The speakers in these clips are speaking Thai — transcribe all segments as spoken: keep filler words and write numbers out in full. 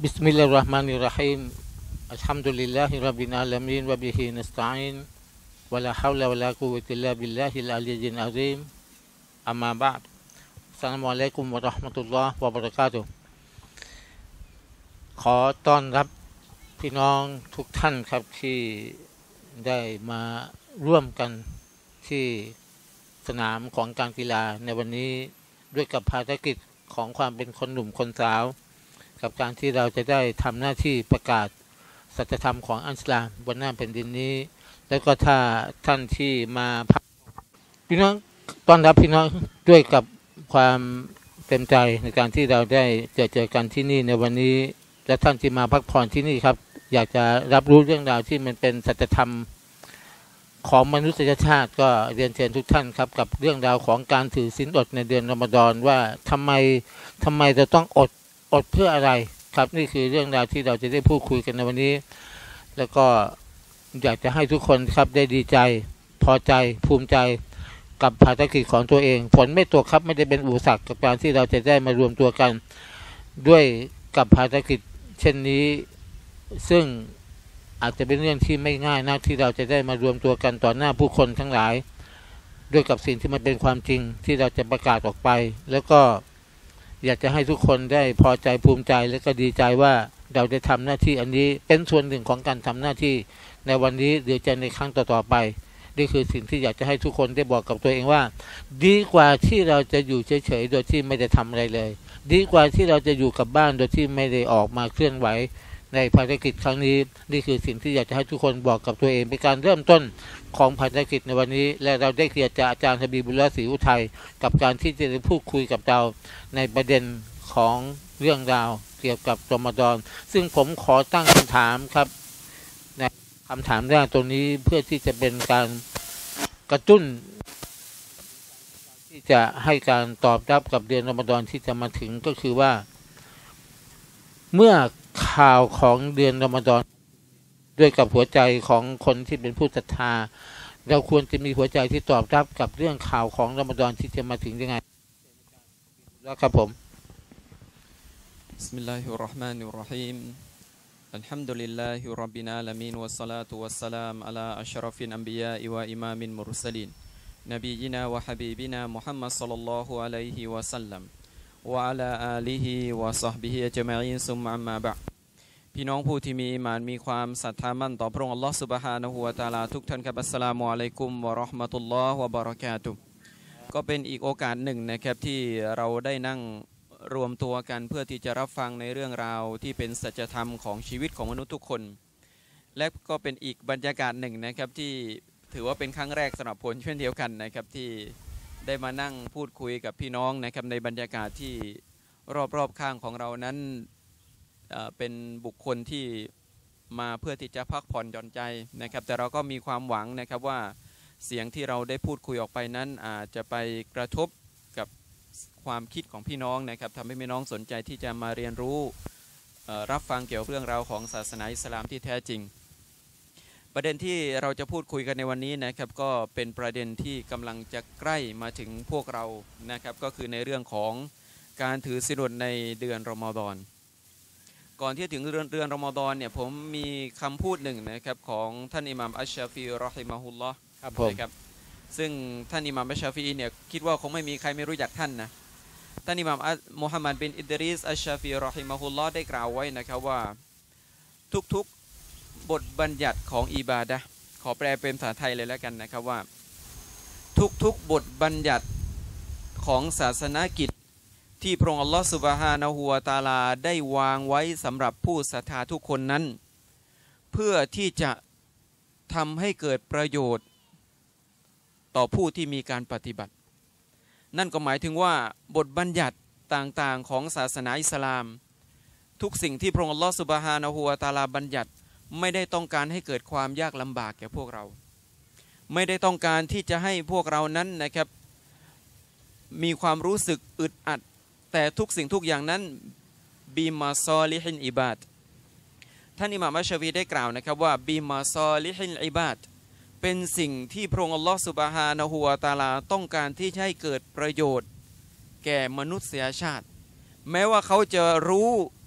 بسم الله الرحمن الرحيم الحمد لله رب العالمين وبه نستعين ولا حول ولا قوة إلا بالله العلي العظيم أما بعد السلام عليكم ورحمة الله وبركاته ขอต้อนรับพี่น้องทุกท่านครับที่ได้มาร่วมกันที่สนามของการกีฬาในวันนี้ด้วยกับภารกิจของความเป็นคนหนุ่มคนสาวกับการที่เราจะได้ทำหน้าที่ประกาศสัจธรรมของอัลอิสลามบนหน้าแผ่นดินนี้แล้วก็ถ้าท่านที่มาพักพี่น้องต้อนรับพี่น้องด้วยกับความเต็มใจในการที่เราได้เจอเจอกันที่นี่ในวันนี้และท่านที่มาพักผ่อนที่นี่ครับอยากจะรับรู้เรื่องราวที่มันเป็นสัจธรรมของมนุษยชาติก็เรียนเชิญทุกท่านครับกับเรื่องราวของการถือศีลอดในเดือนรอมฎอนว่าทำไมทำไมจะต้องอดอดเพื่ออะไรครับนี่คือเรื่องราวที่เราจะได้พูดคุยกันในวันนี้แล้วก็อยากจะให้ทุกคนครับได้ดีใจพอใจภูมิใจกับภารกิจของตัวเองฝนไม่ตกครับไม่ได้เป็นอุปสรรคกับการที่เราจะได้มารวมตัวกันด้วยกับภารกิจเช่นนี้ซึ่งอาจจะเป็นเรื่องที่ไม่ง่ายนักที่เราจะได้มารวมตัวกันต่อหน้าผู้คนทั้งหลายด้วยกับสิ่งที่มันเป็นความจริงที่เราจะประกาศออกไปแล้วก็อยากจะให้ทุกคนได้พอใจภูมิใจและก็ดีใจว่าเราได้ทำหน้าที่อันนี้เป็นส่วนหนึ่งของการทำหน้าที่ในวันนี้หรือจะในครั้งต่อๆไปนี่คือสิ่งที่อยากจะให้ทุกคนได้บอกกับตัวเองว่าดีกว่าที่เราจะอยู่เฉยๆโดยที่ไม่ได้ทำอะไรเลยดีกว่าที่เราจะอยู่กับบ้านโดยที่ไม่ได้ออกมาเคลื่อนไหวในภารกิจครั้งนี้นี่คือสิ่งที่อยากจะให้ทุกคนบอกกับตัวเองเป็นการเริ่มต้นของภารกิจในวันนี้และเราได้เกียรติจากอาจารย์ฮะบีบุลลาห์ศรีอุทัยกับการที่จะได้พูดคุยกับเราในประเด็นของเรื่องราวเกี่ยวกับรอมฎอนซึ่งผมขอตั้งคำถามครับในคำถามแรกตรงนี้เพื่อที่จะเป็นการกระตุ้นที่จะให้การตอบรับกับเดือนรอมฎอนที่จะมาถึงก็คือว่าเมื่อข่าวของเดือนรอมฎอนด้วยกับหัวใจของคนที่เป็นผู้ศรัทธาเราควรจะมีหัวใจที่ตอบรับกับเรื่องข่าวของรอมฎอนที่จะมาถึงยังไงแล้วครับผมบิสมิลลาฮิรเราะห์มานิรเราะฮีมอัลฮัมดุลิลลาฮิร็อบบิลอาละมีนวัสศอลาตุวัสสลามอะลาอัชรอฟิลอันบิยาอิวะอิมามิลมุรสลีนนบียินาวะฮะบีบินามุฮัมมัดศ็อลลัลลอฮุอะลัยฮิวะซัลลัมวะอะลาอาลิฮิวะศอฮบิฮิอัจมะอีนซุมมะอัมมาบะอ์พี่น้องผู้ที่มีอีหม่านมีความศรัทธามั่นต่อพระองค์อัลลอฮฺซุบฮานะฮูวะตะอาลาทุกท่านครับอัสสลามุอะลัยกุมวะเราะห์มะตุลลอฮ์วะบะเราะกาตุฮ์ก็เป็นอีกโอกาสหนึ่งนะครับที่เราได้นั่งรวมตัวกันเพื่อที่จะรับฟังในเรื่องราวที่เป็นสัจธรรมของชีวิตของมนุษย์ทุกคนและก็เป็นอีกบรรยากาศหนึ่งนะครับที่ถือว่าเป็นครั้งแรกสำหรับผมเช่นเดียวกันนะครับที่ได้มานั่งพูดคุยกับพี่น้องนะครับในบรรยากาศที่รอบๆข้างของเรานั้นเป็นบุคคลที่มาเพื่อที่จะพักผ่อนหย่อนใจนะครับแต่เราก็มีความหวังนะครับว่าเสียงที่เราได้พูดคุยออกไปนั้นอาจจะไปกระทบกับความคิดของพี่น้องนะครับทำให้พี่น้องสนใจที่จะมาเรียนรู้รับฟังเกี่ยวกับเรื่องราวของศาสนาอิสลามที่แท้จริงประเด็นที่เราจะพูดคุยกันในวันนี้นะครับก็เป็นประเด็นที่กำลังจะใกล้มาถึงพวกเรานะครับก็คือในเรื่องของการถือศีลอดในเดือนรอมฎอนก่อนที่ถึงเดือนเดือนรอมฎอนเนี่ยผมมีคำพูดหนึ่งนะครับของท่านอิหม่ามอัชชาฟีเราะฮิมะฮุลลอฮ์ครับผมนะครับซึ่งท่านอิหม่ามอัชชาฟีเนี่ยคิดว่าคงไม่มีใครไม่รู้จักท่านนะท่านอิหม่ามมุฮัมมัดบินอิดริสอัชชาฟีเราะฮิมะฮุลลอฮ์ได้กล่าวไว้นะครับว่าทุกๆบทบัญญัติของอิบาดะห์ขอแปลเป็นภาษาไทยเลยแล้วกันนะครับว่าทุกๆบทบัญญัติของศาสนกิจที่พระองค์อัลลอฮฺซุบฮานะฮูวะตะอาลาได้วางไว้สำหรับผู้ศรัทธาทุกคนนั้นเพื่อที่จะทำให้เกิดประโยชน์ต่อผู้ที่มีการปฏิบัตินั่นก็หมายถึงว่าบทบัญญัติต่างๆของศาสนาอิสลามทุกสิ่งที่พระองค์อัลลอฮฺซุบฮานะฮูวะตะอาลาบัญญัติไม่ได้ต้องการให้เกิดความยากลำบากแก่พวกเราไม่ได้ต้องการที่จะให้พวกเรานั้นนะครับมีความรู้สึกอึดอัดแต่ทุกสิ่งทุกอย่างนั้นบีมาซอลิฮินอิบาดท่านอิหม่ามอัชชาฟีได้กล่าวนะครับว่าบีมาซอลิฮินอิบาดเป็นสิ่งที่พระองค์อัลลอฮฺซุบฮานะฮูวะตะอาลาต้องการที่จะให้เกิดประโยชน์แก่มนุษยชาติแม้ว่าเขาจะรู้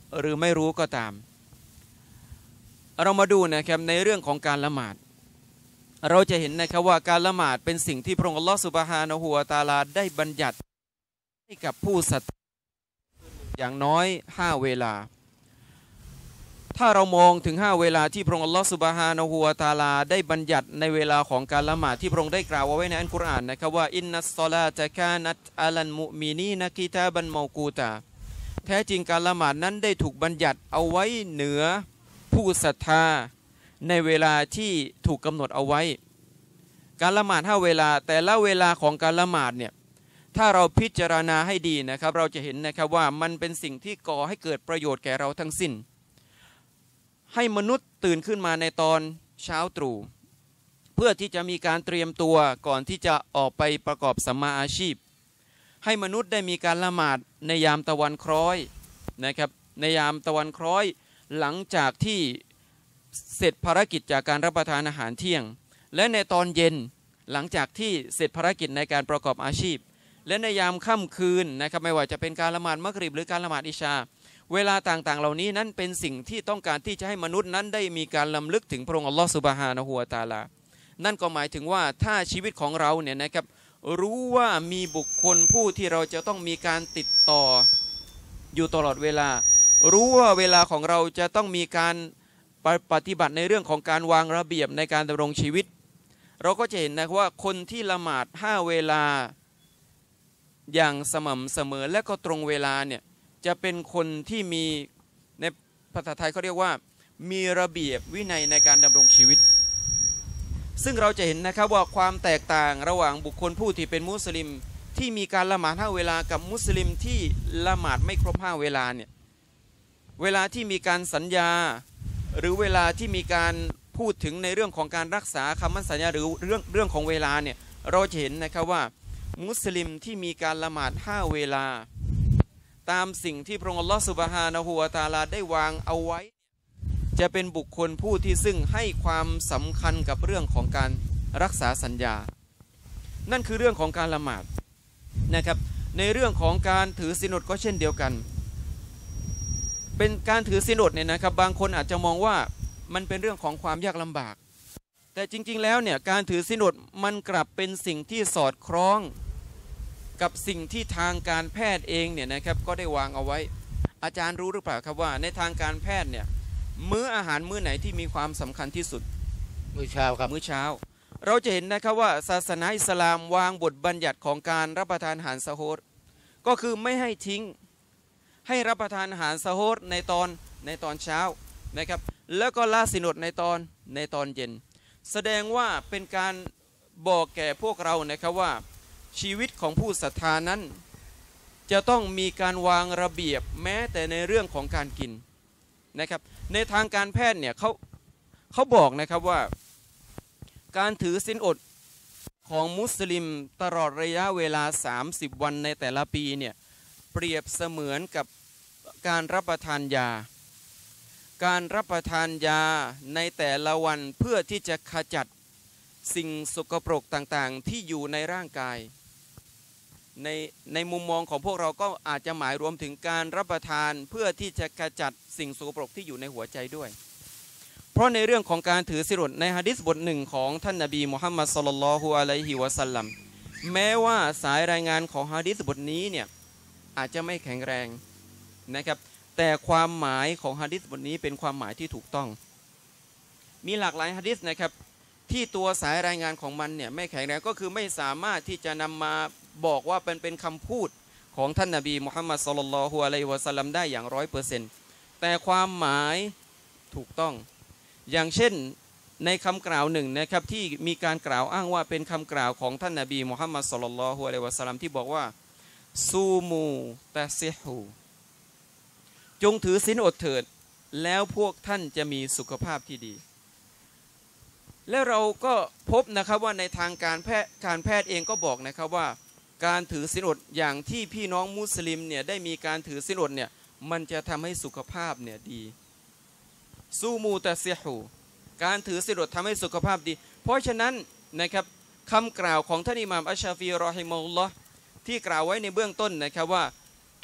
หรือไม่รู้ก็ตามเรามาดูนะครับในเรื่องของการละหมาดเราจะเห็นนะครับว่าการละหมาดเป็นสิ่งที่พระองค์อัลลอฮฺซุบฮานะฮูวะตะอาลาได้บัญญัติให้กับผู้ศรัทธาอย่างน้อยห้าเวลาถ้าเรามองถึงห้าเวลาที่พระองค์อัลลอฮฺซุบฮานะฮูวะตะอาลาได้บัญญัติในเวลาของการละหมาดที่พระองค์ได้กล่าวเอาไว้ในอัลกุรอานนะครับว่าอินนัสศอลาตะกานัตอะลัลมุมินีนกิตาบันเมากูตาแท้จริงการละหมาดนั้นได้ถูกบัญญัติเอาไว้เหนือผู้ศรัทธาในเวลาที่ถูกกำหนดเอาไว้การละหมาดห้าเวลาแต่ละเวลาของการละหมาดเนี่ยถ้าเราพิจารณาให้ดีนะครับเราจะเห็นนะครับว่ามันเป็นสิ่งที่ก่อให้เกิดประโยชน์แก่เราทั้งสิ้นให้มนุษย์ตื่นขึ้นมาในตอนเช้าตรู่เพื่อที่จะมีการเตรียมตัวก่อนที่จะออกไปประกอบสัมมาอาชีพให้มนุษย์ได้มีการละหมาดในยามตะวันคล้อยนะครับในยามตะวันคล้อยหลังจากที่เสร็จภารกิจจากการรับประทานอาหารเที่ยงและในตอนเย็นหลังจากที่เสร็จภารกิจในการประกอบอาชีพและในยามค่ำคืนนะครับไม่ว่าจะเป็นการละหมาดมักริบหรือการละหมาดอิชาเวลาต่างๆเหล่านี้นั้นเป็นสิ่งที่ต้องการที่จะให้มนุษย์นั้นได้มีการลำลึกถึงพระองค์อัลลอฮฺซุบฮานะฮูวะตะอาลานั่นก็หมายถึงว่าถ้าชีวิตของเราเนี่ยนะครับรู้ว่ามีบุคคลผู้ที่เราจะต้องมีการติดต่ออยู่ตลอดเวลารู้ว่าเวลาของเราจะต้องมีการปฏิบัติในเรื่องของการวางระเบียบในการดำรงชีวิตเราก็จะเห็นนะว่าคนที่ละหมาดห้าเวลาอย่างสม่ำเสมอและก็ตรงเวลาเนี่ยจะเป็นคนที่มีในภาษาไทยเขาเรียกว่ามีระเบียบวินัยในการดำรงชีวิตซึ่งเราจะเห็นนะครับว่าความแตกต่างระหว่างบุคคลผู้ที่เป็นมุสลิมที่มีการละหมาดห้าเวลากับมุสลิมที่ละหมาดไม่ครบห้าเวลาเนี่ยเวลาที่มีการสัญญาหรือเวลาที่มีการพูดถึงในเรื่องของการรักษาคำมั่นสัญญาหรือเรื่องเรื่องของเวลาเนี่ยเราจะเห็นนะครับว่ามุสลิมที่มีการละหมาดห้าเวลาตามสิ่งที่พระองค์อัลลอฮฺซุบฮานะฮูวะตะอาลาได้วางเอาไว้จะเป็นบุคคลผู้ที่ซึ่งให้ความสำคัญกับเรื่องของการรักษาสัญญานั่นคือเรื่องของการละหมาดนะครับในเรื่องของการถือศีลอดก็เช่นเดียวกันเป็นการถือศีลอดเนี่ยนะครับบางคนอาจจะมองว่ามันเป็นเรื่องของความยากลำบากแต่จริงๆแล้วเนี่ยการถือศีลอดมันกลับเป็นสิ่งที่สอดคล้องกับสิ่งที่ทางการแพทย์เองเนี่ยนะครับก็ได้วางเอาไว้อาจารย์รู้หรือเปล่าครับว่าในทางการแพทย์เนี่ยมื้ออาหารมื้อไหนที่มีความสำคัญที่สุดมื้อเช้าครับมื้อเช้าเราจะเห็นนะครับว่าศาสนาอิสลามวางบทบัญญัติของการรับประทานอาหารซะโฮรก็คือไม่ให้ทิ้งให้รับประทานอาหารซะโฮรในตอนในตอนเช้านะครับแล้วก็ละศีลอดในตอนในตอนเย็นแสดงว่าเป็นการบอกแก่พวกเรานะครับว่าชีวิตของผู้ศรัทธานั้นจะต้องมีการวางระเบียบแม้แต่ในเรื่องของการกินนะครับในทางการแพทย์เนี่ยเขาเขาบอกนะครับว่าการถือศีลอดของมุสลิมตลอดระยะเวลาสามสิบวันในแต่ละปีเนี่ยเปรียบเสมือนกับการรับประทานยาการรับประทานยาในแต่ละวันเพื่อที่จะขจัดสิ่งสกปรกต่างๆที่อยู่ในร่างกายในในมุมมองของพวกเราก็อาจจะหมายรวมถึงการรับประทานเพื่อที่จะขจัดสิ่งสกปรกที่อยู่ในหัวใจด้วยเพราะในเรื่องของการถือศีลอดในหะดีษบทหนึ่งของท่านนบีมุฮัมมัดศ็อลลัลลอฮุอะลัยฮิวะซัลลัมแม้ว่าสายรายงานของหะดีษบทนี้เนี่ยอาจจะไม่แข็งแรงนะครับแต่ความหมายของหะดีษบทนี้เป็นความหมายที่ถูกต้องมีหลากหลายหะดีษนะครับที่ตัวสายรายงานของมันเนี่ยไม่แข็งแรงก็คือไม่สามารถที่จะนำมาบอกว่าเป็นเป็นคำพูดของท่านนบีมุฮัมมัดศ็อลลัลลอฮุอะลัยฮิวะซัลลัมได้อย่างร้อยเปอร์เซ็นต์แต่ความหมายถูกต้องอย่างเช่นในคำกล่าวหนึ่งนะครับที่มีการกล่าวอ้างว่าเป็นคำกล่าวของท่านนบีมุฮัมมัดศ็อลลัลลอฮุอะลัยฮิวะซัลลัมที่บอกว่าซูมูตะซิฮูจงถือศีลอดเถิดแล้วพวกท่านจะมีสุขภาพที่ดีแล้วเราก็พบนะครับว่าในทางการแพทย์การแพทย์เองก็บอกนะครับว่าการถือศีลอดอย่างที่พี่น้องมุสลิมเนี่ยได้มีการถือศีลอดเนี่ยมันจะทำให้สุขภาพเนี่ยดีซูมูตะซิฮูการถือศีลอดทำให้สุขภาพดีเพราะฉะนั้นนะครับคำกล่าวของท่านอิหม่ามอัชชาฟีรอฮิมะฮุลลอฮ์ที่กล่าวไว้ในเบื้องต้นนะครับว่าทุก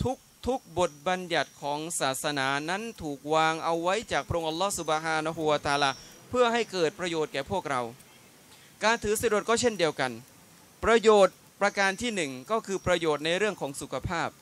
ทุกบทบัญญัติของศาสนานั้นถูกวางเอาไว้จากพระองค์อัลลอฮฺซุบฮานะฮูวะตะอาลาเพื่อให้เกิดประโยชน์แก่พวกเราการถือศีลอดก็เช่นเดียวกันประโยชน์ประการที่หนึ่งก็คือประโยชน์ในเรื่องของสุขภาพ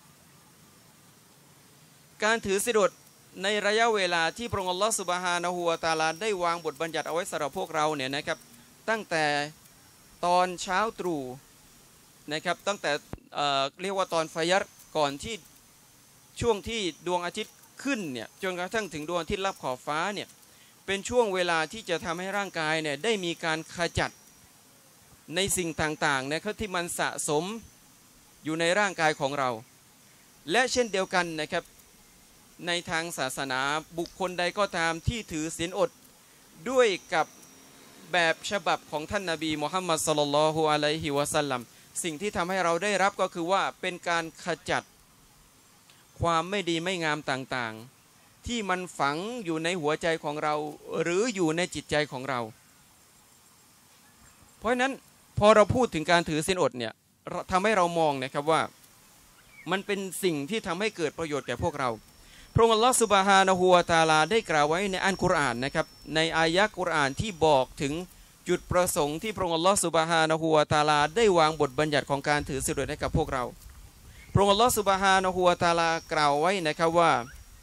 การถือศีลอดในระยะเวลาที่พระองค์อัลลอฮฺซุบฮานะฮูวะตะอาลาได้วางบทบัญญัติเอาไว้สำหรับพวกเราเนี่ยนะครับตั้งแต่ตอนเช้าตรู่นะครับตั้งแต่เอ่อเรียกว่าตอนฟายัรก่อนที่ช่วงที่ดวงอาทิตย์ขึ้นเนี่ยจนกระทั่งถึงดวงอาทิตย์ลับขอบฟ้าเนี่ยเป็นช่วงเวลาที่จะทำให้ร่างกายเนี่ยได้มีการขจัดในสิ่งต่างๆนะครับที่มันสะสมอยู่ในร่างกายของเราและเช่นเดียวกันนะครับในทางศาสนาบุคคลใดก็ตามที่ถือศีลอดด้วยกับแบบฉบับของท่านนบีมุฮัมมัดศ็อลลัลลอฮุอะลัยฮิวะซัลลัมสิ่งที่ทำให้เราได้รับก็คือว่าเป็นการขจัดความไม่ดีไม่งามต่างๆที่มันฝังอยู่ในหัวใจของเราหรืออยู่ในจิตใจของเราเพราะฉะนั้นพอเราพูดถึงการถือศีลอดเนี่ยทำให้เรามองนะครับว่ามันเป็นสิ่งที่ทำให้เกิดประโยชน์แก่พวกเราพระองค์อัลลอฮฺซุบฮานะฮูวะตะอาลาได้กล่าวไว้ในอัลกุรอานนะครับในอายะกุรอานที่บอกถึงจุดประสงค์ที่พระองค์อัลลอฮฺซุบฮานะฮูวะตะอาลาได้วางบทบัญญัติของการถือศีลอดให้กับพวกเราพระองค์อัลลอฮฺซุบฮานะฮูวะตะอาลากล่าวไว้นะครับว่า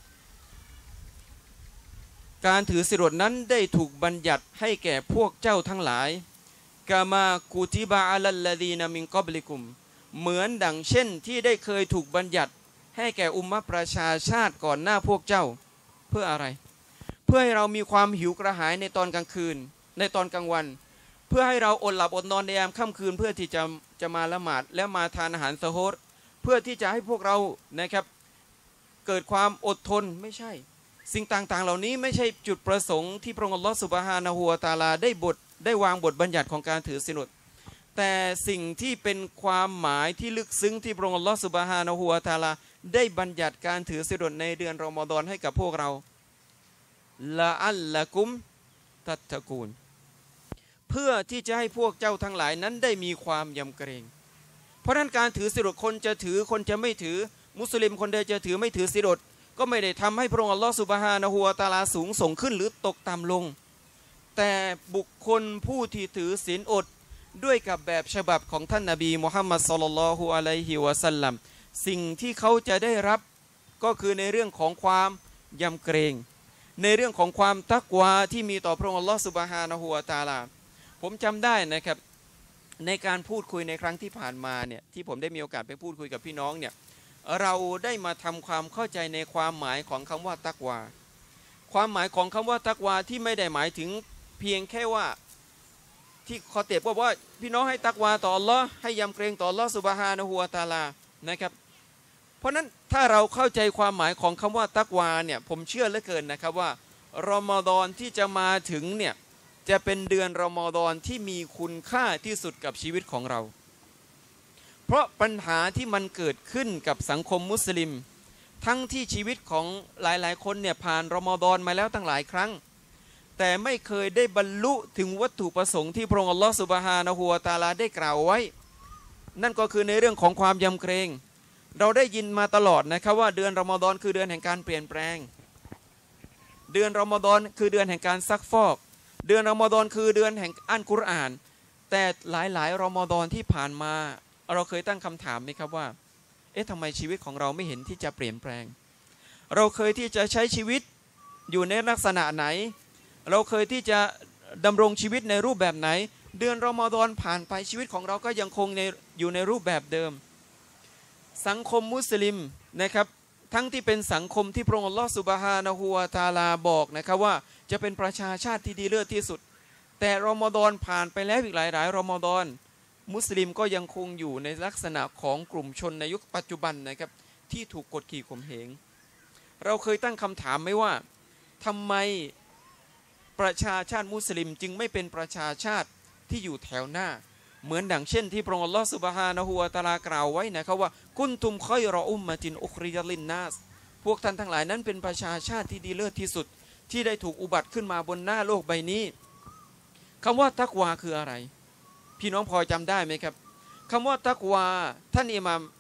การถือศีลอดนั้นได้ถูกบัญญัติให้แก่พวกเจ้าทั้งหลายกามากุติบะอะลัลลดีนมินกอบลิกุมเหมือนดังเช่นที่ได้เคยถูกบัญญัติให้แก่อุมมะประชาชาติก่อนหน้าพวกเจ้าเพื่ออะไรเพื่อให้เรามีความหิวกระหายในตอนกลางคืนในตอนกลางวันเพื่อให้เราอดหลับอดนอนในยามค่ำคืนเพื่อที่จะจะมาละหมาดและมาทานอาหารซะฮูรเพื่อที่จะให้พวกเรานะครับเกิดความอดทนไม่ใช่สิ่งต่างๆเหล่านี้ไม่ใช่จุดประสงค์ที่พระองค์อัลลอฮฺซุบฮานะฮูวะตะอาลาได้บทได้วางบทบัญญัติของการถือศีลอดแต่สิ่งที่เป็นความหมายที่ลึกซึ้งที่พระองค์อัลลอฮฺซุบฮานะฮูวะตะอาลาได้บัญญัติการถือศีลอดในเดือนรอมฎอนให้กับพวกเราละอัลละกุมตัตตะกูนเพื่อที่จะให้พวกเจ้าทั้งหลายนั้นได้มีความยำเกรงเพราะนั้นการถือศีลอดคนจะถือคนจะไม่ถือมุสลิมคนใดจะถือไม่ถือศีลอดก็ไม่ได้ทำให้พระองค์อัลลอฮฺซุบฮานะฮูวะตะอาลาสูงส่งขึ้นหรือตกต่ำลงแต่บุคคลผู้ที่ถือศีลอดด้วยกับแบบฉบับของท่านนบีมุฮัมมัดศ็อลลัลลอฮุอะลัยฮิวะซัลลัมสิ่งที่เขาจะได้รับก็คือในเรื่องของความยำเกรงในเรื่องของความตักวาที่มีต่อพระองค์อัลลอฮฺซุบฮานะฮูวะตะอาลาผมจำได้นะครับในการพูดคุยในครั้งที่ผ่านมาเนี่ยที่ผมได้มีโอกาสไปพูดคุยกับพี่น้องเนี่ยเราได้มาทำความเข้าใจในความหมายของคำว่าตักวาความหมายของคำว่าตักวาที่ไม่ได้หมายถึงเพียงแค่ว่าที่คอเตบก็ว่าพี่น้องให้ตักวาต่ออัลลอฮ์ให้ยำเกรงต่ออัลลอฮ์ซุบฮานะฮูวะตะอาลานะครับเพราะนั้นถ้าเราเข้าใจความหมายของคำว่าตักวาเนี่ยผมเชื่อเหลือเกินนะครับว่ารอมฎอนที่จะมาถึงเนี่ยจะเป็นเดือนรอมฎอนที่มีคุณค่าที่สุดกับชีวิตของเราเพราะปัญหาที่มันเกิดขึ้นกับสังคมมุสลิมทั้งที่ชีวิตของหลายๆคนเนี่ยผ่านรอมฎอนมาแล้วตั้งหลายครั้งแต่ไม่เคยได้บรรลุถึงวัตถุประสงค์ที่พระองค์อัลลอฮฺซุบฮานะฮูวะตะอาลาได้กล่าวไว้นั่นก็คือในเรื่องของความยำเกรงเราได้ยินมาตลอดนะครับว่าเดือนรอมฎอนคือเดือนแห่งการเปลี่ยนแปลงเดือนรอมฎอนคือเดือนแห่งการซักฟอกเดือนรอมฎอนคือเดือนแห่งอ่านกุรอานแต่หลายๆรอมฎอนที่ผ่านมาเราเคยตั้งคำถามไหมครับว่าเอ๊ะทำไมชีวิตของเราไม่เห็นที่จะเปลี่ยนแปลงเราเคยที่จะใช้ชีวิตอยู่ในลักษณะไหนเราเคยที่จะดำรงชีวิตในรูปแบบไหนเดือนรอมฎอนผ่านไปชีวิตของเราก็ยังคงในอยู่ในรูปแบบเดิมสังคมมุสลิมนะครับทั้งที่เป็นสังคมที่พระองค์อัลลอฮฺซุบฮานะฮูวะตะอาลาบอกนะครับว่าจะเป็นประชาชาติที่ดีเลิศที่สุดแต่รอมฎอนผ่านไปแล้วอีกหลายๆรอมฎอนมุสลิมก็ยังคงอยู่ในลักษณะของกลุ่มชนในยุคปัจจุบันนะครับที่ถูกกดขี่ข่มเหงเราเคยตั้งคำถามไหมว่าทำไมประชาชาติมุสลิมจึงไม่เป็นประชาชาติที่อยู่แถวหน้าเหมือนดังเช่นที่พระองค์อัลลอฮฺซุบฮานะฮูวะตะอาลากล่าวไว้นะครับว่ากุนตุมคอยรออุมมะตินอุคริยะลินนาสพวกท่านทั้งหลายนั้นเป็นประชาชาติที่ดีเลิศที่สุดที่ได้ถูกอุบัติขึ้นมาบนหน้าโลกใบนี้คำว่าตักวาคืออะไรพี่น้องพอจำได้ไหมครับคำว่าตักวาท่านอิหม่าม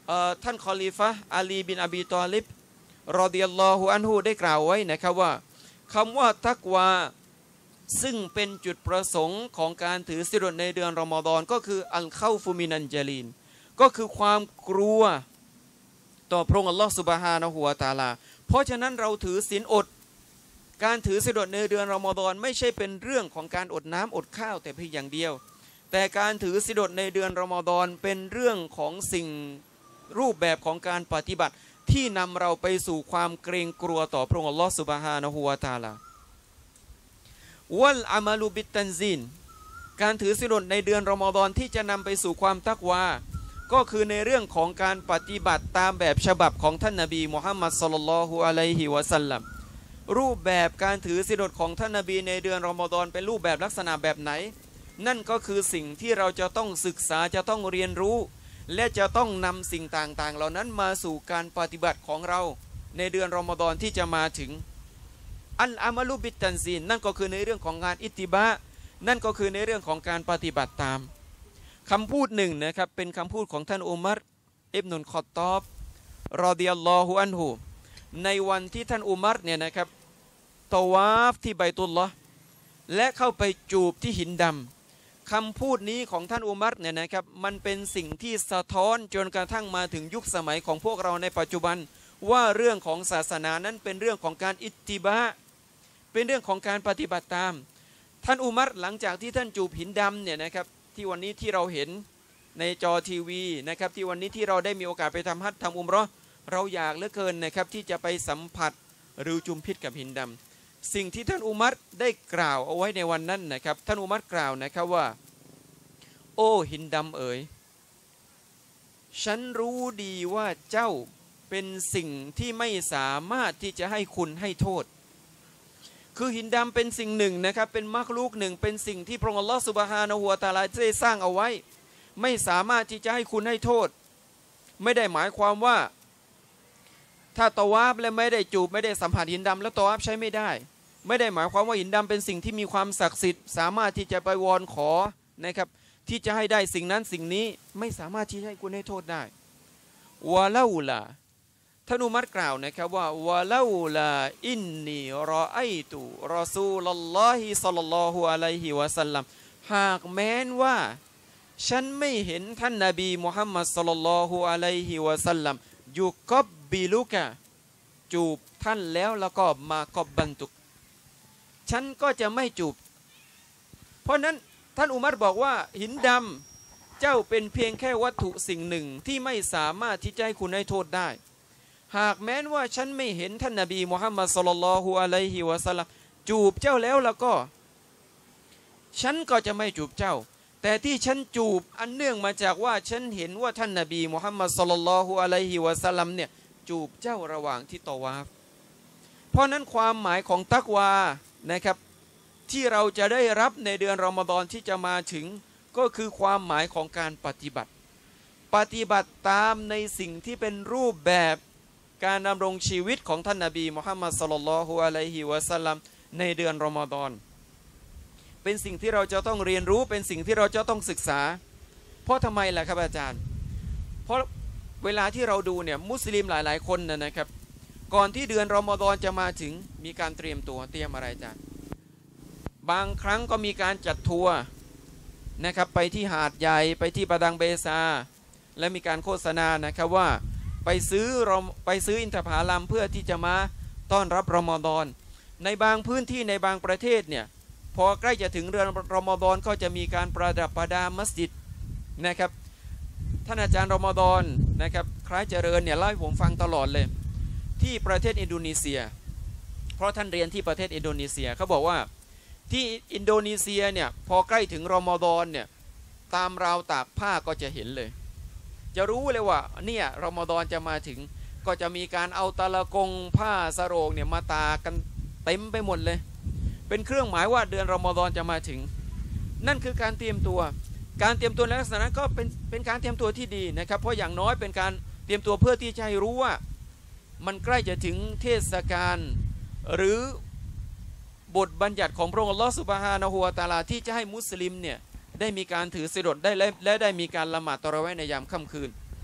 ท่านคอลีฟะห์อาลีบินอบีตอลิบรอฎิยัลลอฮุอันฮุได้กล่าวไว้นะครับว่าคำว่าตักวาซึ่งเป็นจุดประสงค์ของการถือศีลอดในเดือนรอมฎอนก็คืออัลเข้าฟุมินันจาลีนก็คือความกลัวต่อพระองค์อัลลอฮฺซุบฮานะฮูวะตะอาลาเพราะฉะนั้นเราถือศีลอดการถือศีลอดในเดือนรอมฎอนไม่ใช่เป็นเรื่องของการอดน้ำอดข้าวแต่เพียงอย่างเดียวแต่การถือศีลอดในเดือนรอมฎอนเป็นเรื่องของสิ่งรูปแบบของการปฏิบัติที่นำเราไปสู่ความเกรงกลัวต่อพระองค์อัลลอฮฺซุบฮานะฮูวะตะอาลาวัลอามาลูบิตตันซีนการถือศีลอดในเดือนรอมฎอนที่จะนำไปสู่ความตักวาก็คือในเรื่องของการปฏิบัติตามแบบฉบับของท่านนบีมุฮัมมัดศ็อลลัลลอฮุอะลัยฮิวะซัลลัมรูปแบบการถือศีลอดของท่านนบีในเดือนรอมฎอนเป็นรูปแบบลักษณะแบบไหนนั่นก็คือสิ่งที่เราจะต้องศึกษาจะต้องเรียนรู้และจะต้องนำสิ่งต่างๆเหล่านั้นมาสู่การปฏิบัติของเราในเดือนรอมฎอนที่จะมาถึงอัลอามาลุบิตตันซีนนั่นก็คือในเรื่องของงานอิตติบะนั่นก็คือในเรื่องของการปฏิบัติตามคำพูดหนึ่งนะครับเป็นคำพูดของท่านอุมัรอิบนุลคอฏฏอบรอฎิยัลลอฮุอันฮุในวันที่ท่านอุมัรเนี่ยนะครับตะวาฟที่ไบตุลลอฮ์และเข้าไปจูบที่หินดำคำพูดนี้ของท่านอุมัรเนี่ยนะครับมันเป็นสิ่งที่สะท้อนจนกระทั่งมาถึงยุคสมัยของพวกเราในปัจจุบันว่าเรื่องของศาสนานั้นเป็นเรื่องของการอิตติบะเป็นเรื่องของการปฏิบัติตามท่านอุมัรหลังจากที่ท่านจูบหินดำเนี่ยนะครับที่วันนี้ที่เราเห็นในจอทีวีนะครับที่วันนี้ที่เราได้มีโอกาสไปทำฮัจญ์ทำอุมเราะห์เราอยากเหลือเกินนะครับที่จะไปสัมผัสหรือจุมพิษกับหินดำสิ่งที่ท่านอุมัรได้กล่าวเอาไว้ในวันนั้นนะครับท่านอุมัรกล่าวนะครับว่าโอ้หินดำเอ๋ยฉันรู้ดีว่าเจ้าเป็นสิ่งที่ไม่สามารถที่จะให้คุณให้โทษคือหินดำเป็นสิ่งหนึ่งนะครับเป็นมักลูกหนึ่งเป็นสิ่งที่พระองค์อัลลอฮฺซุบฮานะฮูวะตะอาลาได้สร้างเอาไว้ไม่สามารถที่จะให้คุณให้โทษไม่ได้หมายความว่าถ้าตะวาฟและไม่ได้จูบไม่ได้สัมผัสหินดำแล้วตะวาฟใช้ไม่ได้ไม่ได้หมายความว่าหินดำเป็นสิ่งที่มีความศักดิ์สิทธิ์สามารถที่จะไปวอนขอนะครับที่จะให้ได้สิ่งนั้นสิ่งนี้ไม่สามารถที่จะให้คุณให้โทษได้วะลาอูลาท่านอุมัรกล่าวนะครับว่าวะลาอูลาอินนีรอไอตุรอซูลุลลอฮิศ็อลลัลลอฮุอะลัยฮิวะซัลลัมหากแม้นว่าฉันไม่เห็นท่านนบีมุฮัมมัดศ็อลลัลลอฮุอะลัยฮิวะซัลลัมยุกับบิลุกะจูบท่านแล้วแล้วก็มากบบันตุกฉันก็จะไม่จูบเพราะนั้นท่านอุมัรบอกว่าหินดำเจ้าเป็นเพียงแค่วัตถุสิ่งหนึ่งที่ไม่สามารถที่จะให้คุณให้โทษได้หากแม้นว่าฉันไม่เห็นท่านนบีมุฮัมมัดศ็อลลัลลอฮุอะลัยฮิวะซัลลัมจูบเจ้าแล้วแล้วก็ฉันก็จะไม่จูบเจ้าแต่ที่ฉันจูบอันเนื่องมาจากว่าฉันเห็นว่าท่านนบีมุฮัมมัดศ็อลลัลลอฮุอะลัยฮิวะซัลลัมเนี่ยจูบเจ้าระหว่างที่ตะวาฟเพราะนั้นความหมายของตักวานะครับที่เราจะได้รับในเดือนรอมฎอนที่จะมาถึงก็คือความหมายของการปฏิบัติปฏิบัติตามในสิ่งที่เป็นรูปแบบการดำรงชีวิตของท่านนบีมุฮัมมัดศ็อลลัลลอฮุอะลัยฮิวะซัลลัมในเดือนรอมฎอนเป็นสิ่งที่เราจะต้องเรียนรู้เป็นสิ่งที่เราจะต้องศึกษาเพราะทำไมล่ะครับอาจารย์เพราะเวลาที่เราดูเนี่ยมุสลิมหลายๆคนนะครับก่อนที่เดือนรอมฎอนจะมาถึงมีการเตรียมตัวเตรียมอะไรอาจารย์บางครั้งก็มีการจัดทัวร์นะครับไปที่หาดใหญ่ไปที่ประดังเบซาและมีการโฆษณานะครับว่าไปซื้อไปซื้ออินทผลัมเพื่อที่จะมาต้อนรับรอมฎอนในบางพื้นที่ในบางประเทศเนี่ยพอใกล้จะถึงเดือนรอมฎอนก็จะมีการประดับประดามัสยิดนะครับท่านอาจารย์รอมฎอนนะครับคล้ายเจริญเนี่ยเล่าให้ผมฟังตลอดเลยที่ประเทศอินโดนีเซียเพราะท่านเรียนที่ประเทศอินโดนีเซียเขาบอกว่าที่อินโดนีเซียเนี่ยพอใกล้ถึงรอมฎอนเนี่ยตามราวตากผ้าก็จะเห็นเลยจะรู้เลยว่าเนี่ยรอมฎอนจะมาถึงก็จะมีการเอาตะละกงผ้าสโรงเนี่ยมาตากกันเต็มไปหมดเลยเป็นเครื่องหมายว่าเดือนรอมฎอนจะมาถึงนั่นคือการเตรียมตัวการเตรียมตัวในลักษณะนั้นก็เป็นเป็นการเตรียมตัวที่ดีนะครับเพราะอย่างน้อยเป็นการเตรียมตัวเพื่อที่จะให้รู้ว่ามันใกล้จะถึงเทศกาลหรือบทบัญญัติของพระองค์อัลลอฮฺซุบฮานะฮูวะตะอาลาที่จะให้มุสลิมเนี่ยได้มีการถือศีลอดได้และได้มีการละหมาดตะเราะเวห์ในยามค่ำคืน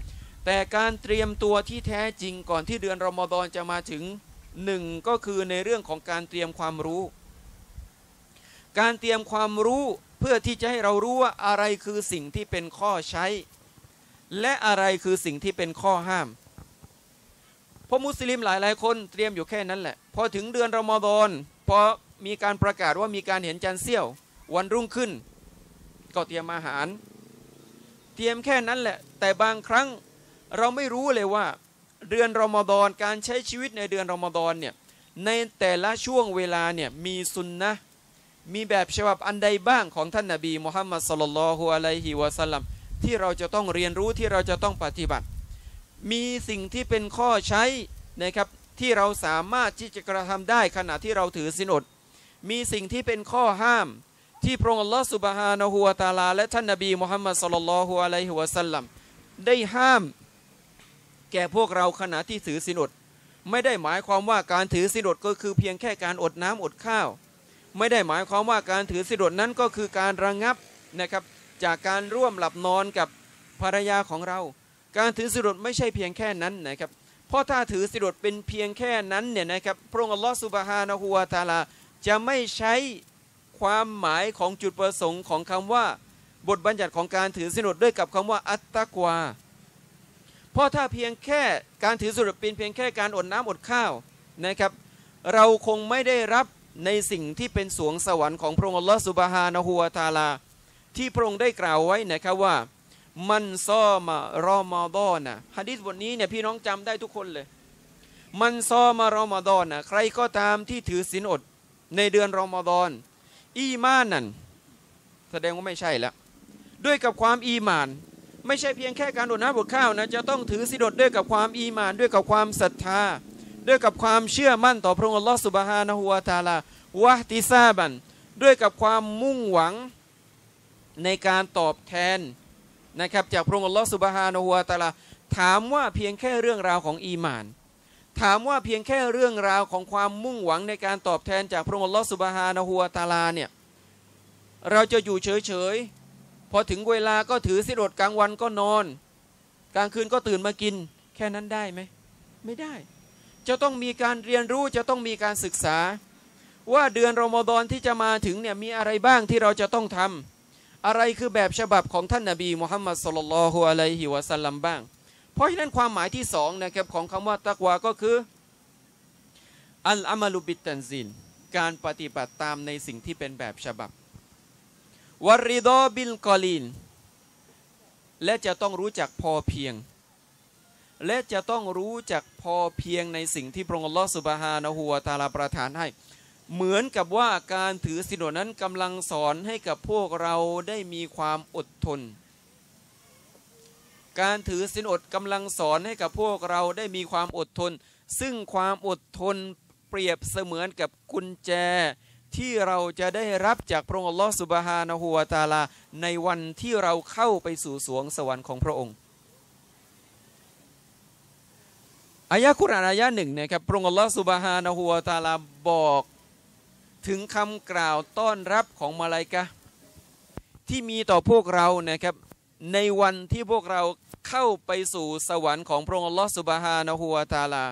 แต่การเตรียมตัวที่แท้จริงก่อนที่เดือนรอมฎอนจะมาถึงหนึ่งก็คือในเรื่องของการเตรียมความรู้การเตรียมความรู้เพื่อที่จะให้เรารู้ว่าอะไรคือสิ่งที่เป็นข้อใช้และอะไรคือสิ่งที่เป็นข้อห้ามเพราะมุสลิมหลายๆคนเตรียมอยู่แค่นั้นแหละพอถึงเดือนรอมฎอนพอมีการประกาศว่ามีการเห็นจันทร์เสี้ยววันรุ่งขึ้นก็เตรียมอาหารเตรียมแค่นั้นแหละแต่บางครั้งเราไม่รู้เลยว่าเดือนรอมฎอนการใช้ชีวิตในเดือนรอมฎอนเนี่ยในแต่ละช่วงเวลาเนี่ยมีสุนนะมีแบบฉบับอันใดบ้างของท่านนบีมุฮัมมัดศ็อลลัลลอฮุอะลัยฮิวะซัลลัมที่เราจะต้องเรียนรู้ที่เราจะต้องปฏิบัติมีสิ่งที่เป็นข้อใช้นะครับที่เราสามารถที่จะกระทำได้ขณะที่เราถือศีลอดมีสิ่งที่เป็นข้อห้ามที่พระองค์อัลลอฮฺซุบฮานะฮูวะตะอาลาและท่านนบีมุฮัมมัดศ็อลลัลลอฮุอะลัยฮิวะซัลลัมได้ห้ามแก่พวกเราขณะที่ถือศีลอดไม่ได้หมายความว่าการถือศีลอดก็คือเพียงแค่การอดน้ำอดข้าวไม่ได้หมายความว่าการถือศีลอดนั้นก็คือการระงับนะครับจากการร่วมหลับนอนกับภรรยาของเราการถือศีลอดไม่ใช่เพียงแค่นั้นนะครับเพราะถ้าถือศีลอดเป็นเพียงแค่นั้นเนี่ยนะครับพระองค์อัลลอฮฺซุบฮานะฮูวะตะอาลาจะไม่ใช้ความหมายของจุดประสงค์ของคำว่าบทบัญญัติของการถือศีลอดด้วยกับคำว่าอัตตักวาเพราะถ้าเพียงแค่การถือศีลอดเป็นเพียงแค่การอดน้ำอดข้าวนะครับเราคงไม่ได้รับในสิ่งที่เป็นสวงสวรรค์ของพระองค์อัลลอฮฺซุบฮานะฮูวะตะอาลาที่พระองค์ได้กล่าวไว้นะครับว่ามันซอมารอมฎอนนะหะดีษบทนี้เนี่ยพี่น้องจำได้ทุกคนเลยมันซอมารอมฎอนนะใครก็ตามที่ถือศีลอดในเดือนรอมฎอนอีมานนั่นแสดงว่าไม่ใช่แล้วด้วยกับความอีมานไม่ใช่เพียงแค่การอดน้ำอดข้าวนะจะต้องถือศีลอดด้วยกับความอีมานด้วยกับความศรัทธาด้วยกับความเชื่อมั่นต่อพระองค์อัลลอฮฺซุบฮานะฮูวะตะอาลาวะติซาบันด้วยกับความมุ่งหวังในการตอบแทนนะครับจากพระองค์อัลลอฮฺซุบฮานะฮูวะตะอาลาถามว่าเพียงแค่เรื่องราวของอีมานถามว่าเพียงแค่เรื่องราวของความมุ่งหวังในการตอบแทนจากพระองค์อัลลอฮฺซุบฮานะฮูวะตะอาลาเนี่ยเราจะอยู่เฉยๆพอถึงเวลาก็ถือศีลอดกลางวันก็นอนกลางคืนก็ตื่นมากินแค่นั้นได้ไหมไม่ได้จะต้องมีการเรียนรู้จะต้องมีการศึกษาว่าเดือนรอมฎอนที่จะมาถึงเนี่ยมีอะไรบ้างที่เราจะต้องทำอะไรคือแบบฉบับของท่านนบีมุฮัมมัดศ็อลลัลลอฮุอะลัยฮิวะซัลลัมบ้างเพราะฉะนั้นความหมายที่สองนะครับของคำว่าตักวาก็คืออัลอามัลุบิตตันซินการปฏิบัติตามในสิ่งที่เป็นแบบฉบับวะริฎอบิลกอลีนและจะต้องรู้จักพอเพียงและจะต้องรู้จักพอเพียงในสิ่งที่พระองค์อัลลอฮฺซุบฮานะฮูวะตะอาลาประทานให้เหมือนกับว่าการถือศีลอดนั้นกำลังสอนให้กับพวกเราได้มีความอดทนการถือศีลอดกำลังสอนให้กับพวกเราได้มีความอดทนซึ่งความอดทนเปรียบเสมือนกับกุญแจที่เราจะได้รับจากพระองค์อัลลอฮฺซุบฮานะฮูวะตะอาลาในวันที่เราเข้าไปสู่สวงสวรรค์ของพระองค์อายะกุรอานอายะหนึ่งนะครับพระองค์อัลลอฮฺซุบฮานะฮูวะตะอาลาบอกถึงคำกล่าวต้อนรับของมลาอิกะฮ์ที่มีต่อพวกเรานะครับในวันที่พวกเราเข้าไปสู่สวรรค์ของพระองค์อัลลอฮฺซุบฮานะฮูวะตะอาลา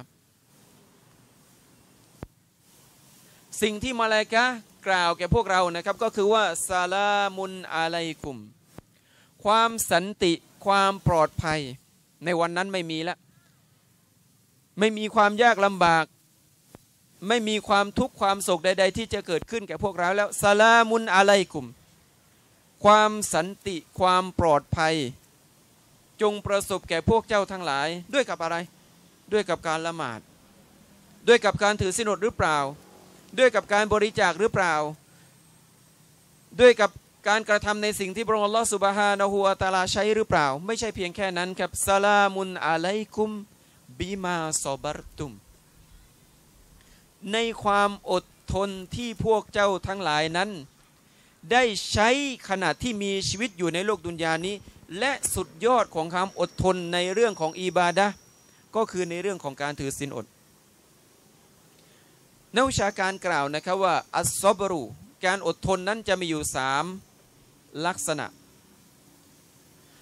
สิ่งที่มลาอิกะฮ์กล่าวแก่พวกเรานะครับก็คือว่าซาลามุนอะลัยกุมความสันติความปลอดภัยในวันนั้นไม่มีแล้วไม่มีความยากลำบากไม่มีความทุกข์ความโศกใดๆที่จะเกิดขึ้นแก่พวกเราแล้วซาลามุนอะลัยกุมความสันติความปลอดภัยจงประสบแก่พวกเจ้าทั้งหลายด้วยกับอะไรด้วยกับการละหมาดด้วยกับการถือศีลอดหรือเปล่าด้วยกับการบริจาคหรือเปล่าด้วยกับการกระทำในสิ่งที่พระองค์อัลลอฮฺซุบฮานะฮูวะตะอาลาใช้หรือเปล่าไม่ใช่เพียงแค่นั้นครับซาลามุนอะลัยกุมบิมาซอบัรตุมในความอดทนที่พวกเจ้าทั้งหลายนั้นได้ใช้ขณะที่มีชีวิตอยู่ในโลกดุนยานี้และสุดยอดของความอดทนในเรื่องของอิบาดะห์ก็คือในเรื่องของการถือศีลอดนักวิชาการกล่าวนะครับว่าอัสซอบรุการอดทนนั้นจะมีอยู่สามลักษณะ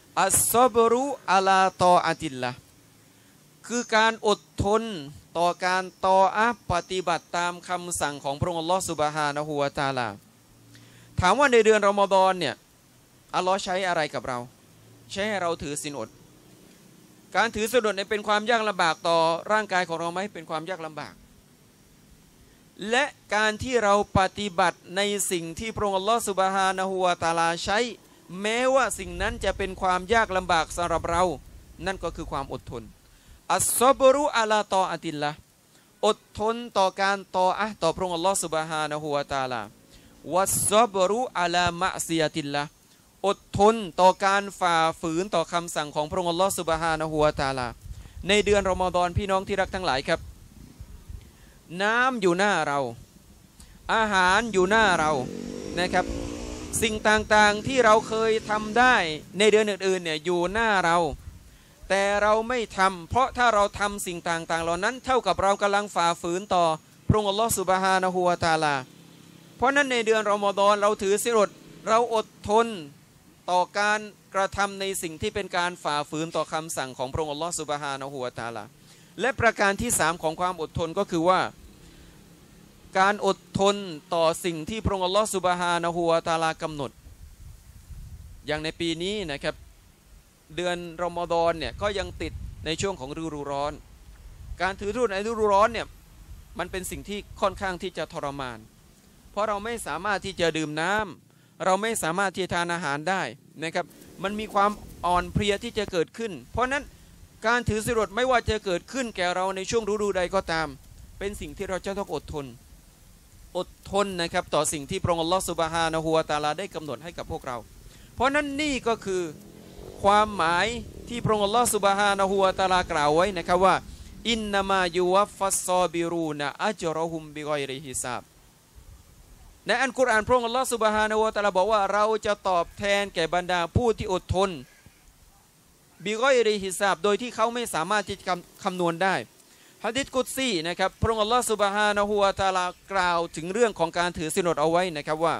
อัสซอบรุอะลาตออาติลละคือการอดทนต่อการตออะปฏิบัติตามคำสั่งของพระองค์อัลลอฮฺซุบฮานะฮูวะตะอาลาถามว่าในเดือนรอมฎอนเนี่ยอัลลอฮ์ใช้อะไรกับเราใช้ให้เราถือศีลอดการถือศีลอดเนี่ยเป็นความยากลำบากต่อร่างกายของเราไหมเป็นความยากลำบากและการที่เราปฏิบัติในสิ่งที่พระองค์อัลลอฮฺซุบฮานะฮูวะตะอาลาใช้แม้ว่าสิ่งนั้นจะเป็นความยากลำบากสำหรับเรานั่นก็คือความอดทนอัสซอบรุอะลาตออาติลละอดทนต่อการตออะห์ต่อพระองค์อัลลอฮฺซุบฮานะฮูวะตะอาลาวัสซอบรุอะลามะซิยะติลละอดทนต่อการฝ่าฝืนต่อคำสั่งของพระองค์อัลลอฮฺซุบฮานะฮูวะตะอาลาในเดือนรอมฎอนพี่น้องที่รักทั้งหลายครับน้ำอยู่หน้าเราอาหารอยู่หน้าเรานะครับสิ่งต่างๆที่เราเคยทำได้ในเดือนอื่นๆเนี่ยอยู่หน้าเราแต่เราไม่ทำเพราะถ้าเราทำสิ่งต่างๆเหล่านั้นเท่ากับเรากำลังฝ่าฝืนต่อพระองค์อัลลอฮฺซุบฮานะฮูวะตะอาลาเพราะนั้นในเดือนรอมฎอนเราถือศีลอดเราอดทนต่อการกระทำในสิ่งที่เป็นการฝ่าฝืนต่อคำสั่งของพระองค์อัลลอฮฺซุบฮานะฮูวะตะอาลาและประการที่สามของความอดทนก็คือว่าการอดทนต่อสิ่งที่พระองค์อัลลอฮฺซุบฮานะฮูวะตะอาลากำหนดอย่างในปีนี้นะครับเดือนรอมฎอนเนี่ยก็ยังติดในช่วงของฤดูร้อนการถือศีลในฤดูร้อนเนี่ยมันเป็นสิ่งที่ค่อนข้างที่จะทรมานเพราะเราไม่สามารถที่จะดื่มน้ำเราไม่สามารถที่จะทานอาหารได้นะครับมันมีความอ่อนเพลียที่จะเกิดขึ้นเพราะนั้นการถือศีลไม่ว่าจะเกิดขึ้นแก่เราในช่วงฤดูใดก็ตามเป็นสิ่งที่เราจะต้องอดทนอดทนนะครับต่อสิ่งที่พระองค์อัลลอฮฺซุบฮานะฮูวะตะอาลาได้กำหนดให้กับพวกเราเพราะนั้นนี่ก็คือความหมายที่พระองค์อัลลอฮฺซุบฮานะฮูวะตะอาลากล่าวไว้นะครับว่าอินนามายูวัฟฟัสซอบิรูนะอัจรอฮุมบิกอยริฮิซาบในอัลกุรอานพระองค์อัลลอฮฺซุบฮานะฮูวะตะอาลาบอกว่าเราจะตอบแทนแก่บรรดาผู้ที่อดทนบิกอยริฮิซาบโดยที่เขาไม่สามารถที่จะคำนวณได้หะดีษกุดซีนะครับพระองค์อัลลอฮฺซุบฮานะฮูวะตะอาลากล่าวถึงเรื่องของการถือศีลอดเอาไว้นะครับว่า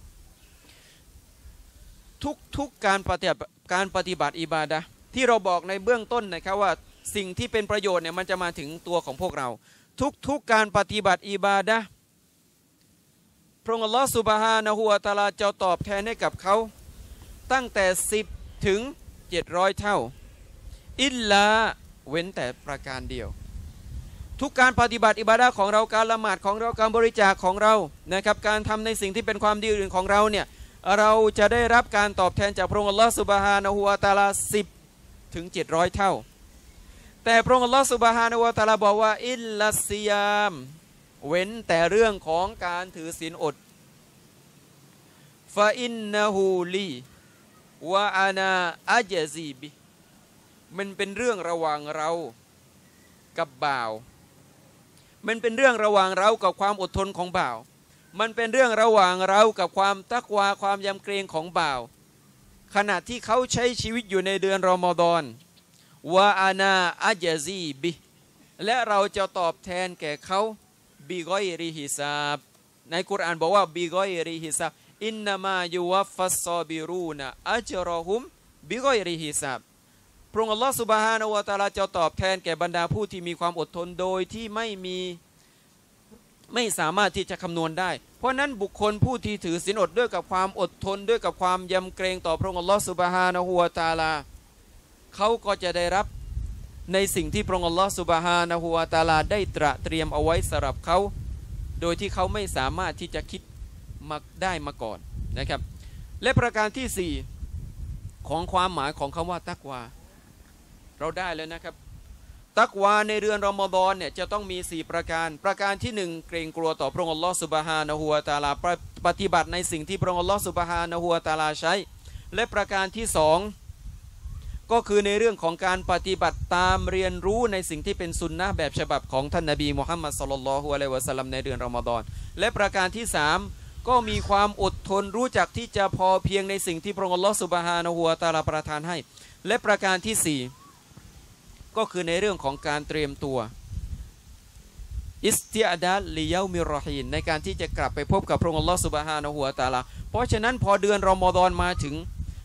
ทุกๆการปฏิบัติการปฏิบัติอิบาดะห์ที่เราบอกในเบื้องต้นนะครับว่าสิ่งที่เป็นประโยชน์เนี่ยมันจะมาถึงตัวของพวกเราทุกๆการปฏิบัติอิบาดะห์พระองค์อัลลอฮฺซุบฮานะฮูวะตะอาลาจะตอบแทนให้กับเขาตั้งแต่สิบถึงเจ็ดร้อยเท่าอิลลาเว้นแต่ประการเดียวทุกการปฏิบัติอิบาดะห์ของเราการละหมาดของเราการบริจาคของเรานะครับการทำในสิ่งที่เป็นความดีอื่นของเราเนี่ยเราจะได้รับการตอบแทนจากพระองค์อัลลอฮฺซุบฮานะฮูวะตะอาลาสิบถึงเจ็ดร้อยเท่าแต่พระองค์อัลลอฮฺซุบฮานะฮูวะตะอาลาบอกว่าอิลลัสซิยามเว้นแต่เรื่องของการถือศีลอดฟาอินนะฮูลีวะอานาอัจซีบิมันเป็นเรื่องระหว่างเรากับบ่าวมันเป็นเรื่องระหว่างเรากับความอดทนของบ่าวมันเป็นเรื่องระหว่างเรากับความตักวาความยำเกรงของบ่าวขณะที่เขาใช้ชีวิตอยู่ในเดือนรอมฎอนวะอานาอัจซีบิและเราจะตอบแทนแก่เขาบิกอยริฮิซาบในกุรอานบอกว่าบิกอยริฮิซาบอินนามายูวัฟฟัสซอบิรูนะอัจรอฮุมบิกอยริฮิซาบพระองค์อัลลอฮฺซุบฮานะฮูวะตะอาลาจะตอบแทนแก่บรรดาผู้ที่มีความอดทนโดยที่ไม่มีไม่สามารถที่จะคำนวณได้เพราะนั้นบุคคลผู้ที่ถือศีลอดด้วยกับความอดทนด้วยกับความยำเกรงต่อพระองค์อัลลอฮฺซุบฮานะฮูวะตะอาลาเขาก็จะได้รับในสิ่งที่พระองค์อัลลอฮฺซุบฮานะฮูวะตะอาลาได้ตระเตรียมเอาไว้สำหรับเขาโดยที่เขาไม่สามารถที่จะคิดมาได้มาก่อนนะครับและประการที่สี่ของความหมายของคำว่าตักวาเราได้แล้วนะครับตักวาในเดือนรอมฎอนเนี่ยจะต้องมีสี่ประการประการที่หนึ่งเกรงกลัวต่อพระองค์อัลลอฮฺซุบฮานะฮูวะตะอาลาปฏิบัติในสิ่งที่พระองค์อัลลอฮฺซุบฮานะฮูวะตะอาลาใช้และประการที่สองก็คือในเรื่องของการปฏิบัติตามเรียนรู้ในสิ่งที่เป็นสุนนะห์แบบฉบับของท่านนบีมุฮัมมัดศ็อลลัลลอฮุอะลัยฮิวะซัลลัมในเดือนรอมฎอนและประการที่สามก็มีความอดทนรู้จักที่จะพอเพียงในสิ่งที่พระองค์อัลลอฮฺซุบฮานะฮูวะตะอาลาประทานให้และประการที่สี่ก็คือในเรื่องของการเตรียมตัวอิสติอาดัลลิยามิรอฮีนในการที่จะกลับไปพบกับพระองค์อัลลอฮฺซุบฮานะฮูวะตะอาลาเพราะฉะนั้นพอเดือนรอมฎอนมาถึง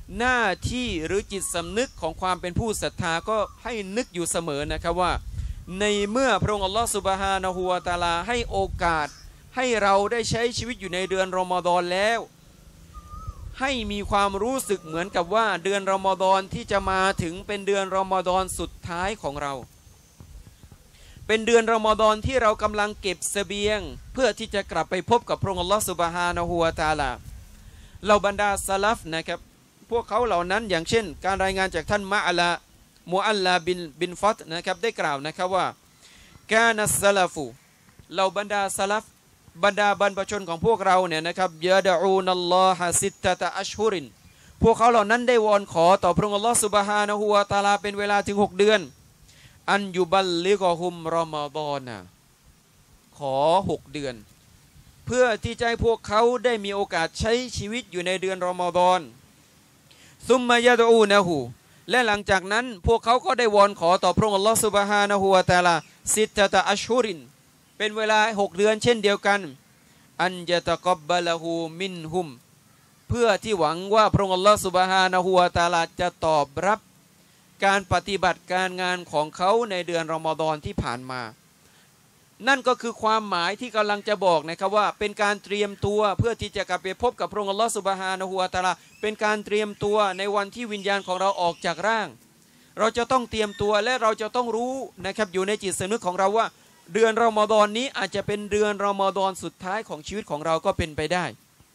หน้าที่หรือจิตสำนึกของความเป็นผู้ศรัทธาก็ให้นึกอยู่เสมอนะครับว่าในเมื่อพระองค์อัลลอฮฺซุบฮานะฮูวะตะอาลาให้โอกาสให้เราได้ใช้ชีวิตอยู่ในเดือนรอมฎอนแล้วให้มีความรู้สึกเหมือนกับว่าเดือนรอมฎอนที่จะมาถึงเป็นเดือนรอมฎอนสุดท้ายของเราเป็นเดือนรอมฎอนที่เรากำลังเก็บเสบียงเพื่อที่จะกลับไปพบกับพระองค์อัลลอฮฺซุบฮานะฮูวะตะอาลาเหล่าบรรดาซะลัฟนะครับพวกเขาเหล่านั้นอย่างเช่นการรายงานจากท่านมะอัลามุอัลลาบินบินฟัตนะครับได้กล่าวนะครับว่ากานัสซะลัฟุเหล่าบรรดาซะลัฟบรรดาบรรพชนของพวกเราเนี่ยนะครับยะดะอูนัลลอฮะซิตตะตะอัชฮุรินพวกเขาเหล่านั้นได้วอนขอต่อพระองค์อัลลอฮฺซุบฮานะฮูวะตะอาลาเป็นเวลาถึงหกเดือนอันยุบัลลิกอฮุมรอมฎอนนะขอหกเดือนเพื่อที่จะให้พวกเขาได้มีโอกาสใช้ชีวิตอยู่ในเดือนรอมฎอนซุมมายะดูนะฮูและหลังจากนั้นพวกเขาก็ได้วอนขอต่อพระองค์อัลลอฮฺซุบฮานะฮูวะตะอาลาซิตตะตะอัชฮุรินเป็นเวลาหกเดือนเช่นเดียวกันอันยะตะกับบะละฮูมินฮุมเพื่อที่หวังว่าพระองค์อัลลอฮฺซุบฮานะฮูวะตะอาลาจะตอบรับการปฏิบัติการงานของเขาในเดือนรอมฎอนที่ผ่านมานั่นก็คือความหมายที่กำลังจะบอกนะครับว่าเป็นการเตรียมตัวเพื่อที่จะกลับไปพบกับพระองค์อัลลอฮฺซุบฮานะฮูวะตะอาลาเป็นการเตรียมตัวในวันที่วิญญาณของเราออกจากร่างเราจะต้องเตรียมตัวและเราจะต้องรู้นะครับอยู่ในจิตสำนึกของเราว่าเดือนรอมฎอนนี้อาจจะเป็นเดือนรอมฎอนสุดท้ายของชีวิตของเราก็เป็นไปได้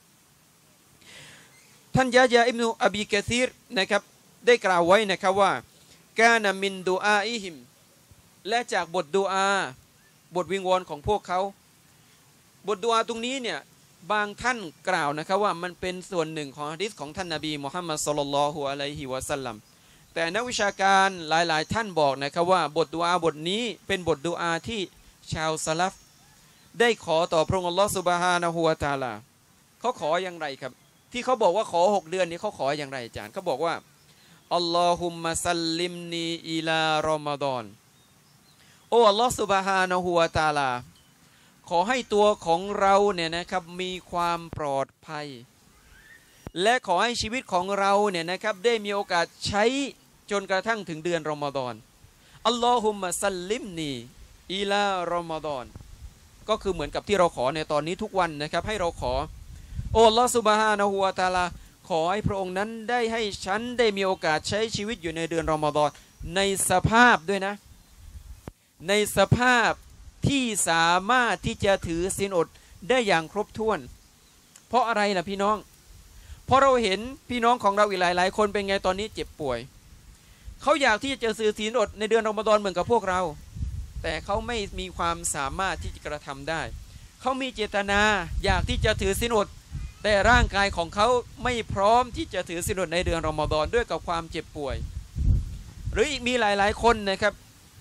ท่านยะยาอิบนุอบีกะซีรนะครับได้กล่าวไว้นะครับว่ากานะมินดุอาอิฮิมและจากบทดุอาบทวิงวอนของพวกเขาบทดุอาตรงนี้เนี่ยบางท่านกล่าวนะครับว่ามันเป็นส่วนหนึ่งของหะดีษของท่านนบีมุฮัมมัดศ็อลลัลลอฮุอะลัยฮิวะซัลลัมแต่นักวิชาการหลายๆท่านบอกนะครับว่าบทดุอาบทนี้เป็นบทดุอาที่ชาวซะลัฟได้ขอต่อพระองค์อัลลอฮฺซุบฮานะฮูวะตะอาลาเขาขออย่างไรครับที่เขาบอกว่าขอหกเดือนนี้เขาขออย่างไรอาจารย์เขาบอกว่าอัลลอฮุมมะซัลลิมนีอิลารอมฎอนโอ้อัลลอฮฺซุบฮานะฮูวะตะอาลาขอให้ตัวของเราเนี่ยนะครับมีความปลอดภัยและขอให้ชีวิตของเราเนี่ยนะครับได้มีโอกาสใช้จนกระทั่งถึงเดือนรอมฎอนอัลลอฮุมมะซัลลิมนีอิลารอมฎอนก็คือเหมือนกับที่เราขอในตอนนี้ทุกวันนะครับให้เราขอโอ้อัลลอฮฺซุบฮานะฮูวะตะอาลาขอให้พระองค์นั้นได้ให้ฉันได้มีโอกาสใช้ชีวิตอยู่ในเดือนรอมฎอนในสภาพด้วยนะในสภาพที่สามารถที่จะถือศีลอดได้อย่างครบถ้วนเพราะอะไรล่ะพี่น้องเพราะเราเห็นพี่น้องของเราอีกหลายๆคนเป็นไงตอนนี้เจ็บป่วยเขาอยากที่จะถือศีลอดในเดือนรอมฎอนเหมือนกับพวกเราแต่เขาไม่มีความสามารถที่จะกระทำได้เขามีเจตนาอยากที่จะถือศีลอดแต่ร่างกายของเขาไม่พร้อมที่จะถือศีลอดในเดือนรอมฎอนด้วยกับความเจ็บป่วยหรืออีกมีหลายๆคนนะครับ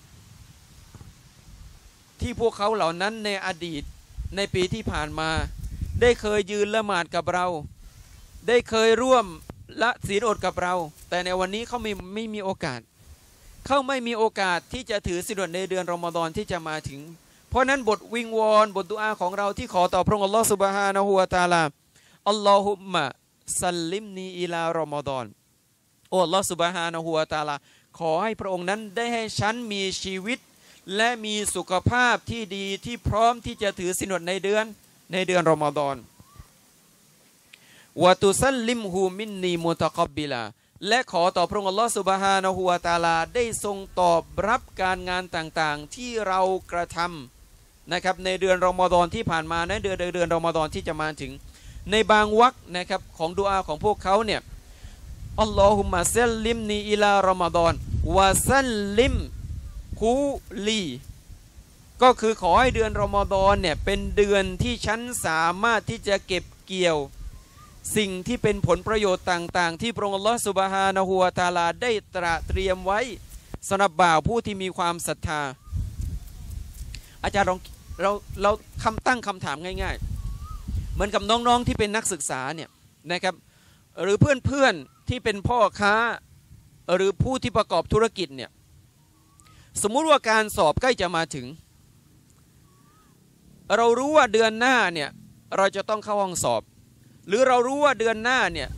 ที่พวกเขาเหล่านั้นในอดีตในปีที่ผ่านมาได้เคยยืนละหมาดกับเราได้เคยร่วมละศีลอดกับเราแต่ในวันนี้เขาไม่ไม่มีโอกาสเขาไม่มีโอกาสที่จะถือศีลอดในเดือนรอมฎอนที่จะมาถึงเพราะนั้นบทวิงวอนบทดุอาของเราที่ขอต่อพระองค์อัลลอฮฺซุบฮานะฮูวะตะอาลาอัลลอฮุมมะซัลลิมนีอิลารอมฎอนโอ้อัลลอฮฺซุบฮานะฮูวะตะอาลาขอให้พระองค์นั้นได้ให้ฉันมีชีวิตและมีสุขภาพที่ดีที่พร้อมที่จะถือศีลอดในเดือนในเดือนรอมฎอนวะตุซัลลิมฮูมินนีมุตะกับบิลาและขอต่อพระองค์อัลลอฮฺซุบฮานะฮูวะตะอาลาได้ทรงตอบรับการงานต่างๆที่เรากระทำนะครับในเดือนรอมฎอนที่ผ่านมาในเดือนเดือนรอมฎอนที่จะมาถึงในบางวรรคนะครับของดุอาของพวกเขาเนี่ยอัลลอฮุมะซัลลิมนีอิลารอมฎอนวะซัลลิมคูลีก็คือขอให้เดือนรอมฎอนเนี่ยเป็นเดือนที่ฉันสามารถที่จะเก็บเกี่ยวสิ่งที่เป็นผลประโยชน์ต่างๆที่พระองค์อัลลอฮฺซุบฮานะฮูวะตะอาลาได้ตระเตรียมไว้สำหรับบ่าวผู้ที่มีความศรัทธาอาจารย์ลองเราเราคำตั้งคำถามง่ายๆเหมือนกับน้องๆที่เป็นนักศึกษาเนี่ยนะครับหรือเพื่อนๆที่เป็นพ่อค้าหรือผู้ที่ประกอบธุรกิจเนี่ยสมมุติว่าการสอบใกล้จะมาถึงเรารู้ว่าเดือนหน้าเนี่ยเราจะต้องเข้าห้องสอบหรือเรารู้ว่าเดือนหน้าเนี่ย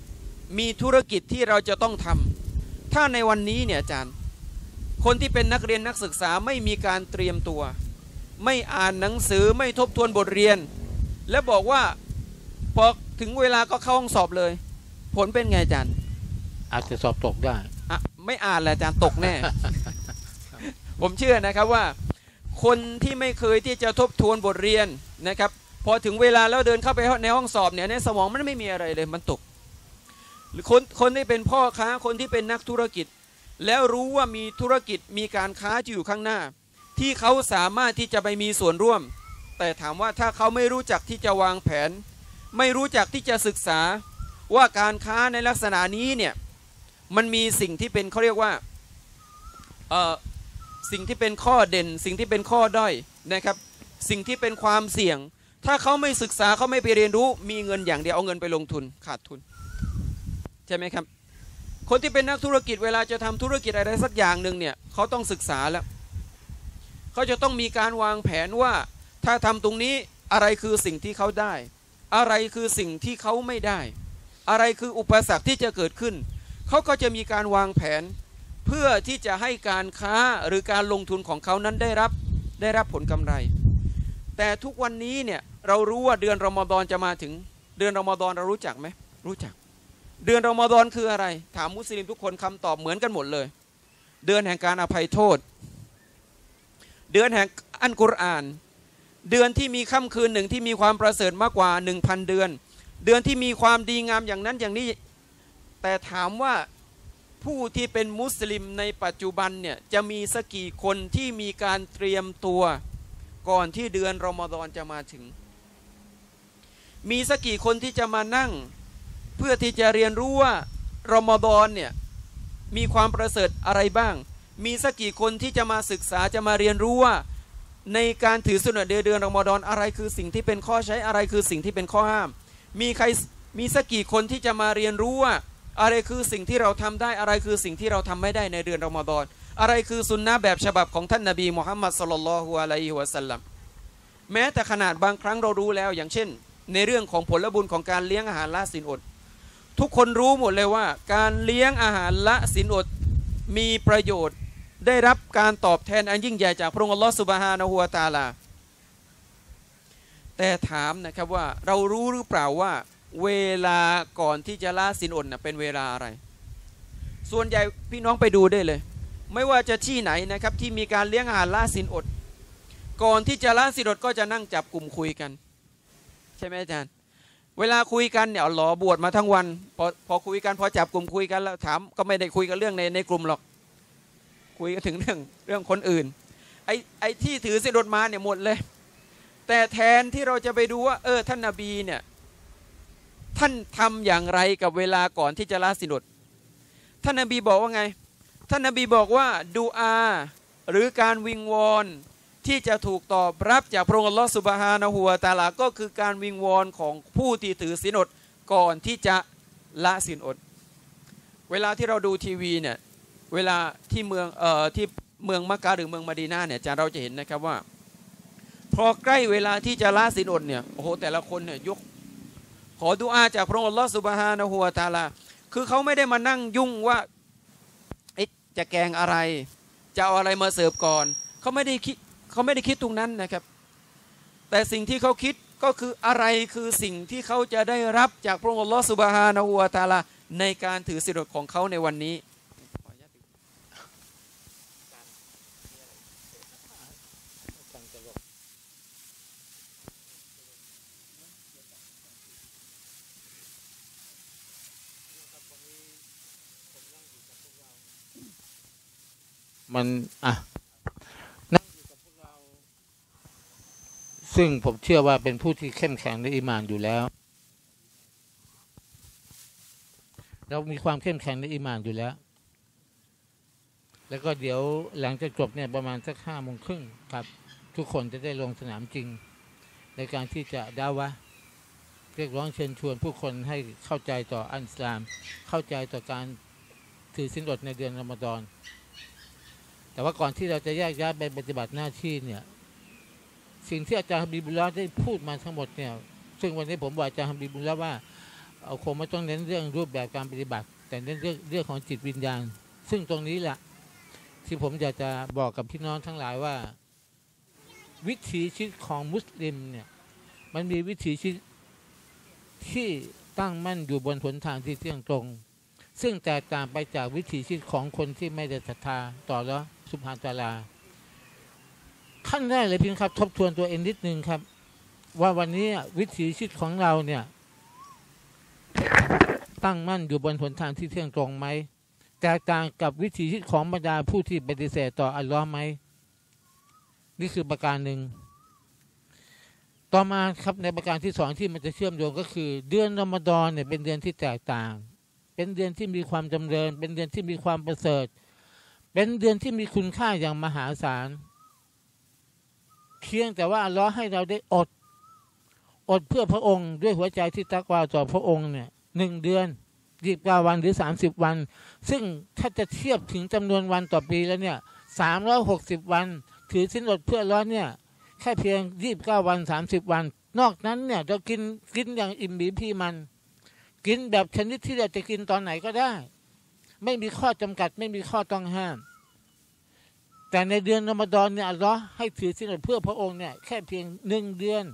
มีธุรกิจที่เราจะต้องทำถ้าในวันนี้เนี่ยอาจารย์คนที่เป็นนักเรียนนักศึกษาไม่มีการเตรียมตัวไม่อ่านหนังสือไม่ทบทวนบทเรียนและบอกว่าพอถึงเวลาก็เข้าห้องสอบเลยผลเป็นไงอาจารย์อาจจะสอบตกได้อะไม่อ่านแหละอาจารย์ตกแน่ ผมเชื่อนะครับว่าคนที่ไม่เคยที่จะทบทวนบทเรียนนะครับพอถึงเวลาแล้วเดินเข้าไปในห้องสอบเนี่ยในสมองมันไม่มีอะไรเลยมันตกหรือคนคนที่เป็นพ่อค้าคนที่เป็นนักธุรกิจแล้วรู้ว่ามีธุรกิจมีการค้าที่อยู่ข้างหน้าที่เขาสามารถที่จะไปมีส่วนร่วมแต่ถามว่าถ้าเขาไม่รู้จักที่จะวางแผนไม่รู้จักที่จะศึกษาว่าการค้าในลักษณะนี้เนี่ยมันมีสิ่งที่เป็นเขาเรียกว่าเอ่อสิ่งที่เป็นข้อเด่นสิ่งที่เป็นข้อด้อยนะครับสิ่งที่เป็นความเสี่ยงถ้าเขาไม่ศึกษาเขาไม่ไปเรียนรู้มีเงินอย่างเดียวเอาเงินไปลงทุนขาดทุนใช่ไหมครับคนที่เป็นนักธุรกิจเวลาจะทำธุรกิจอะไรสักอย่างหนึ่งเนี่ยเขาต้องศึกษาแล้วเขาจะต้องมีการวางแผนว่าถ้าทำตรงนี้อะไรคือสิ่งที่เขาได้อะไรคือสิ่งที่เขาไม่ได้อะไรคืออุปสรรคที่จะเกิดขึ้นเขาก็จะมีการวางแผนเพื่อที่จะให้การค้าหรือการลงทุนของเขานั้นได้รับได้รับผลกำไรแต่ทุกวันนี้เนี่ยเรารู้ว่าเดือนรอมฎอนจะมาถึงเดือนรอมฎอนเรารู้จักไหมรู้จักเดือนรอมฎอนคืออะไรถามมุสลิมทุกคนคำตอบเหมือนกันหมดเลยเดือนแห่งการอภัยโทษเดือนแห่งอัลกุรอานเดือนที่มีค่ำคืนหนึ่งที่มีความประเสริฐมากกว่า หนึ่งพัน เดือนเดือนที่มีความดีงามอย่างนั้นอย่างนี้แต่ถามว่าผู้ที่เป็นมุสลิมในปัจจุบันเนี่ยจะมีสักกี่คนที่มีการเตรียมตัวก่อนที่เดือนรอมฎอนจะมาถึงมีสักกี่คนที่จะมานั่งเพื่อที่จะเรียนรู้ว่ารอมฎอนเนี่ยมีความประเสริฐอะไรบ้างมีสักกี่คนที่จะมาศึกษาจะมาเรียนรู้ว่าในการถือสุนนะเดือนรอมฎอนอะไรคือสิ่งที่เป็นข้อใช้อะไรคือสิ่งที่เป็นข้อห้ามมีใครมีสักกี่คนที่จะมาเรียนรู้ว่าอะไรคือสิ่งที่เราทำได้อะไรคือสิ่งที่เราทำไม่ได้ในเดือนรอมฎอนอะไรคือสุนนะแบบฉบับของท่านนบีมุฮัมมัดศ็อลลัลลอฮุอะลัยฮิวะซัลลัมแม้แต่ขนาดบางครั้งเรารู้แล้วอย่างเช่นในเรื่องของผลบุญของการเลี้ยงอาหารละศีลอดทุกคนรู้หมดเลยว่าการเลี้ยงอาหารละศีลอดมีประโยชน์ได้รับการตอบแทนอันยิ่งใหญ่จากพระองค์อัลลอฮฺซุบฮานะฮูวะตะอาลาแต่ถามนะครับว่าเรารู้หรือเปล่าว่าเวลาก่อนที่จะละศีลอดนะเป็นเวลาอะไรส่วนใหญ่พี่น้องไปดูได้เลยไม่ว่าจะที่ไหนนะครับที่มีการเลี้ยงอาหารละศีลอดก่อนที่จะละศีลอดก็จะนั่งจับกลุ่มคุยกันใช่ไหมอาจารย์เวลาคุยกันเนี่ยหล่อบวชมาทั้งวันพอพอคุยกันพอจับกลุ่มคุยกันแล้วถามก็ไม่ได้คุยกันเรื่องในในกลุ่มหรอกคุยกันถึงเรื่องเรื่องคนอื่นไอ้ไอ้ที่ถือศีลอดมาเนี่ยหมดเลยแต่แทนที่เราจะไปดูว่าเออท่านนบีเนี่ยท่านทำอย่างไรกับเวลาก่อนที่จะละศีลอดท่านนบีบอกว่าไงท่านนบีบอกว่าดูอาหรือการวิงวอนที่จะถูกตอบรับจากพระองค์อัลลอฮฺซุบฮานะฮูวะตะอาลาก็คือการวิงวอนของผู้ที่ถือศีลอดก่อนที่จะละศีลอดเวลาที่เราดูทีวีเนี่ยเวลาที่เมืองเอ่อที่เมืองมักกะหรือเมืองมะดีนะห์เนี่ยจะเราจะเห็นนะครับว่าพอใกล้เวลาที่จะละศีลอดเนี่ยโอ้โหแต่ละคนเนี่ยยกขอดุอาจากพระองค์อัลลอฮฺซุบฮานะฮูวะตะอาลาคือเขาไม่ได้มานั่งยุ่งว่าจะแกงอะไรจะเอาอะไรมาเสิร์ฟก่อนเขาไม่ได้คิดเขาไม่ได้คิดตรงนั้นนะครับแต่สิ่งที่เขาคิดก็คืออะไรคือสิ่งที่เขาจะได้รับจากพระองค์อัลลอฮฺซุบฮานะฮูวะตะอาลาในการถือศีลอดของเขาในวันนี้มันอ่ะนั่งอยู่กับพวกเราซึ่งผมเชื่อว่าเป็นผู้ที่เข้มแข็งในอีหม่านอยู่แล้วเรามีความเข้มแข็งในอีหม่านอยู่แล้วแล้วก็เดี๋ยวหลังจากจบเนี่ยประมาณสักห้าโมงครึ่งครับทุกคนจะได้ลงสนามจริงในการที่จะดาวะเรียกร้องเชิญชวนผู้คนให้เข้าใจต่ออัลอิสลามเข้าใจต่อการถือศีลอดในเดือนรอมฎอนแต่ว่าก่อนที่เราจะแยกย้ายไปปฏิบัติหน้าที่เนี่ยสิ่งที่อาจารย์ฮัมดีบุลลาห์ได้พูดมาทั้งหมดเนี่ยซึ่งวันนี้ผมบอกอาจารย์ฮัมดีบุลลาห์ว่าเอาคงไม่ต้องเน้นเรื่องรูปแบบการปฏิบัติแต่เน้นเรื่องเรื่องของจิตวิญญาณซึ่งตรงนี้แหละที่ผมอยากจะบอกกับพี่น้องทั้งหลายว่าวิถีชีวิตของมุสลิมเนี่ยมันมีวิถีชีวิตที่ตั้งมั่นอยู่บนหนทางที่เที่ยงตรงซึ่งแตกต่างไปจากวิถีชีวิตของคนที่ไม่ได้ศรัทธาต่ออัลเลาะห์ซุบฮานะฮูวะตะอาลาขั้นแรกเลยพี่ครับทบทวนตัวเองนิดนึงครับว่าวันนี้วิถีชีวิตของเราเนี่ยตั้งมั่นอยู่บนหนทางที่เที่ยงตรงไหมแตกต่างกับวิถีชีวิตของบรรดาผู้ที่ปฏิเสธต่ออัลเลาะห์ไหมนี่คือประการหนึ่งต่อมาครับในประการที่สองที่มันจะเชื่อมโยงก็คือเดือนรอมฎอนเนี่ยเป็นเดือนที่แตกต่างเป็นเดือนที่มีความจำเริญเป็นเดือนที่มีความประเสริฐเป็นเดือนที่มีคุณค่าอย่างมหาศาลเพียงแต่ว่าอัลเลาะห์ให้เราได้อดอดเพื่อพระองค์ด้วยหัวใจที่ตักวาต่อพระองค์เนี่ยหนึ่งเดือนยี่สิบเก้าวันหรือสามสิบวันซึ่งถ้าจะเทียบถึงจำนวนวันต่อปีแล้วเนี่ยสามร้อยหกสิบวันถือศีลอดเพื่ออัลเลาะห์เนี่ยแค่เพียงยี่สิบเก้าวันสามสิบวันนอกนั้นเนี่ยเรากินกินอย่างอิ่มบีพี่มันกินแบบชนิดที่เราจะกินตอนไหนก็ได้ไม่มีข้อจำกัดไม่มีข้อต้องห้ามแต่ในเดือนรอมฎอนเนี่ยอัลเลาะห์ให้ถือศีลอดเพื่อพระองค์เนี่ยแค่เพียงหนึ่งเดือน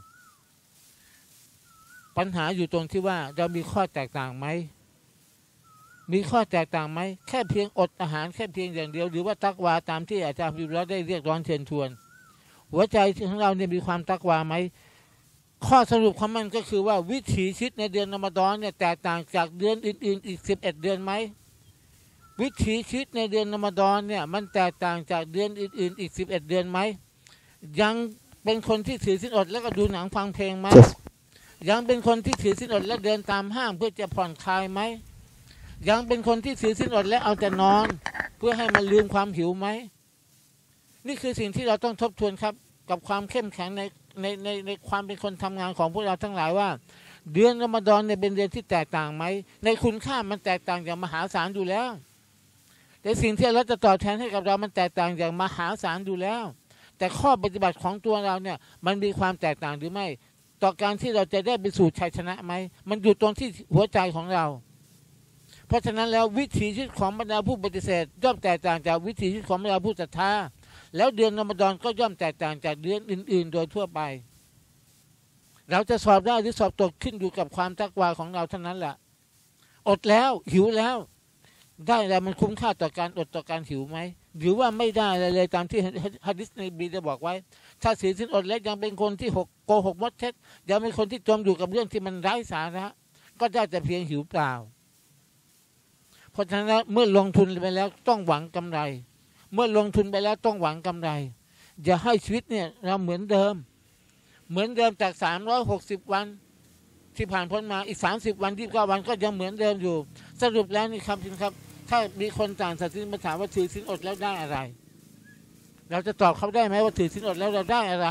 ปัญหาอยู่ตรงที่ว่าเรามีข้อแตกต่างไหมมีข้อแตกต่างไหมแค่เพียงอดอาหารแค่เพียงอย่างเดียวหรือว่าตักวาตามที่อาจารย์พิบเราได้เรียกร้องเชิญชวนหัวใจของเราเนี่ยมีความตักวาไหมข้อสรุปของมันก็คือว่าวิถีชีวิตในเดือนรอมฎอนเนี่ยแตกต่างจากเดือนอื่นๆอีกสิบเอ็ดเดือนไหมวิถีชีวิตในเดือนรอมฎอนเนี่ยมันแตกต่างจากเดือนอื่นๆอีกสิบเอ็ดเดือนไหมยังเป็นคนที่ถือศีลอดแล้วก็ดูหนังฟังเพลงไหมยังเป็นคนที่ถือศีลอดและเดินตามห้างเพื่อจะผ่อนคลายไหมยังเป็นคนที่ถือศีลอดและเอาแต่นอนเพื่อให้มันลืมความหิวไหมนี่คือสิ่งที่เราต้องทบทวนครับกับความเข้มแข็งในในในในความเป็นคนทำงานของพวกเราทั้งหลายว่าเดือนรอมฎอนเนี่ยเป็นเดือนที่แตกต่างไหมในคุณค่ามันแตกต่างอย่างมหาศาลอยู่แล้วแต่สิ่งที่เราจะตอบแทนให้กับเรามันแตกต่างอย่างมหาศาลอยู่แล้วแต่ข้อปฏิบัติของตัวเราเนี่ยมันมีความแตกต่างหรือไม่ต่อการที่เราจะได้ไปสู่ชัยชนะไหมมันอยู่ตรงที่หัวใจของเราเพราะฉะนั้นแล้ววิถีชีวิตของบรรดาผู้ปฏิเสธย่อมแตกต่างจากวิถีชีวิตของบรรดาผู้ศรัทธาแล้วเดือนรอมฎอนก็ย่อมแตกต่างจากเดือนอื่นๆโดยทั่วไปเราจะสอบได้หรือสอบตกขึ้นอยู่กับความตักวาของเราเท่านั้นแหละอดแล้วหิวแล้วได้แล้วมันคุ้มค่าต่อการอดต่อการหิวไหมหรือว่าไม่ได้เลยเลยตามที่หะดีษในบีได้บอกไว้ถ้าศีลศีลอดแล้วยังเป็นคนที่หกโกหกมดเท็จยังเป็นคนที่จมอยู่กับเรื่องที่มันไร้สาระก็ได้แต่เพียงหิวเปล่าเพราะฉะนั้นเมื่อลงทุนไปแล้วต้องหวังกำไรเมื่อลงทุนไปแล้วต้องหวังกำไรอย่าให้ชีวิตเนี่ยเราเหมือนเดิมเหมือนเดิมจากสามร้อยหกสิบวันที่ผ่านพ้นมาอีกสามสิบวันยี่สิบเก้าวันก็ยังเหมือนเดิมอยู่สรุปแล้วนี่ครับพี่ครับถ้ามีคนต่างศาสนามาถามว่าถือศีลอดแล้วได้อะไรเราจะตอบเขาได้ไหมว่าถือศีลอดแล้วเราได้อะไร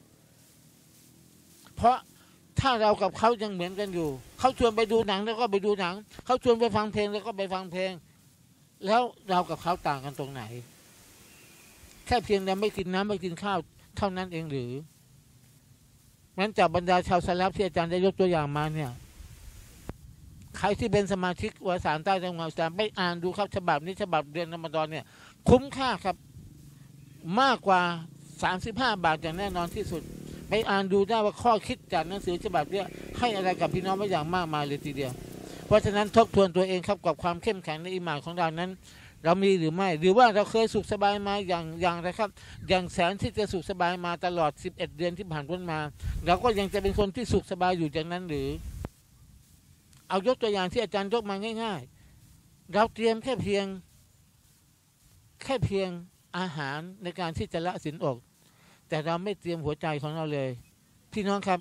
เพราะถ้าเรากับเขายังเหมือนกันอยู่เขาชวนไปดูหนังแล้วก็ไปดูหนังเขาชวนไปฟังเพลงแล้วก็ไปฟังเพลงแล้วเรากับเขาต่างกันตรงไหนแค่เพียงเราไม่กินน้ำไม่กินข้าวเท่านั้นเองหรืองั้นจากบรรดาชาวสลับที่อาจารย์ได้ยกตัวอย่างมาเนี่ยใครที่เป็นสมาชิกวสานใต้จังหวัดอุตสาหไปอ่านดูครับฉบับนี้ฉบับเดือนรอมฎอนเนี่ยคุ้มค่าครับมากกว่าสามสิบห้าบาทอย่างแน่นอนที่สุดไปอ่านดูได้ว่าข้อคิดจากหนังสือฉบับนี้ให้อะไรกับพี่น้องไม่อย่างมากมายเลยทีเดียวเพราะฉะนั้นทบทวนตัวเองครับกับความเข้มแข็งในอิหม่านของเรานั้นเรามีหรือไม่หรือว่าเราเคยสุขสบายมาอย่างอย่างไรครับอย่างแสนที่จะสุขสบายมาตลอดสิบเอ็ดเดือนที่ผ่านพ้นมาเราก็ยังจะเป็นคนที่สุขสบายอยู่อย่างนั้นหรือเอายกตัวอย่างที่อาจารย์ยกมาง่ายๆเราเตรียมแค่เพียงแค่เพียงอาหารในการที่จะละศีลอดแต่เราไม่เตรียมหัวใจของเราเลยพี่น้องครับ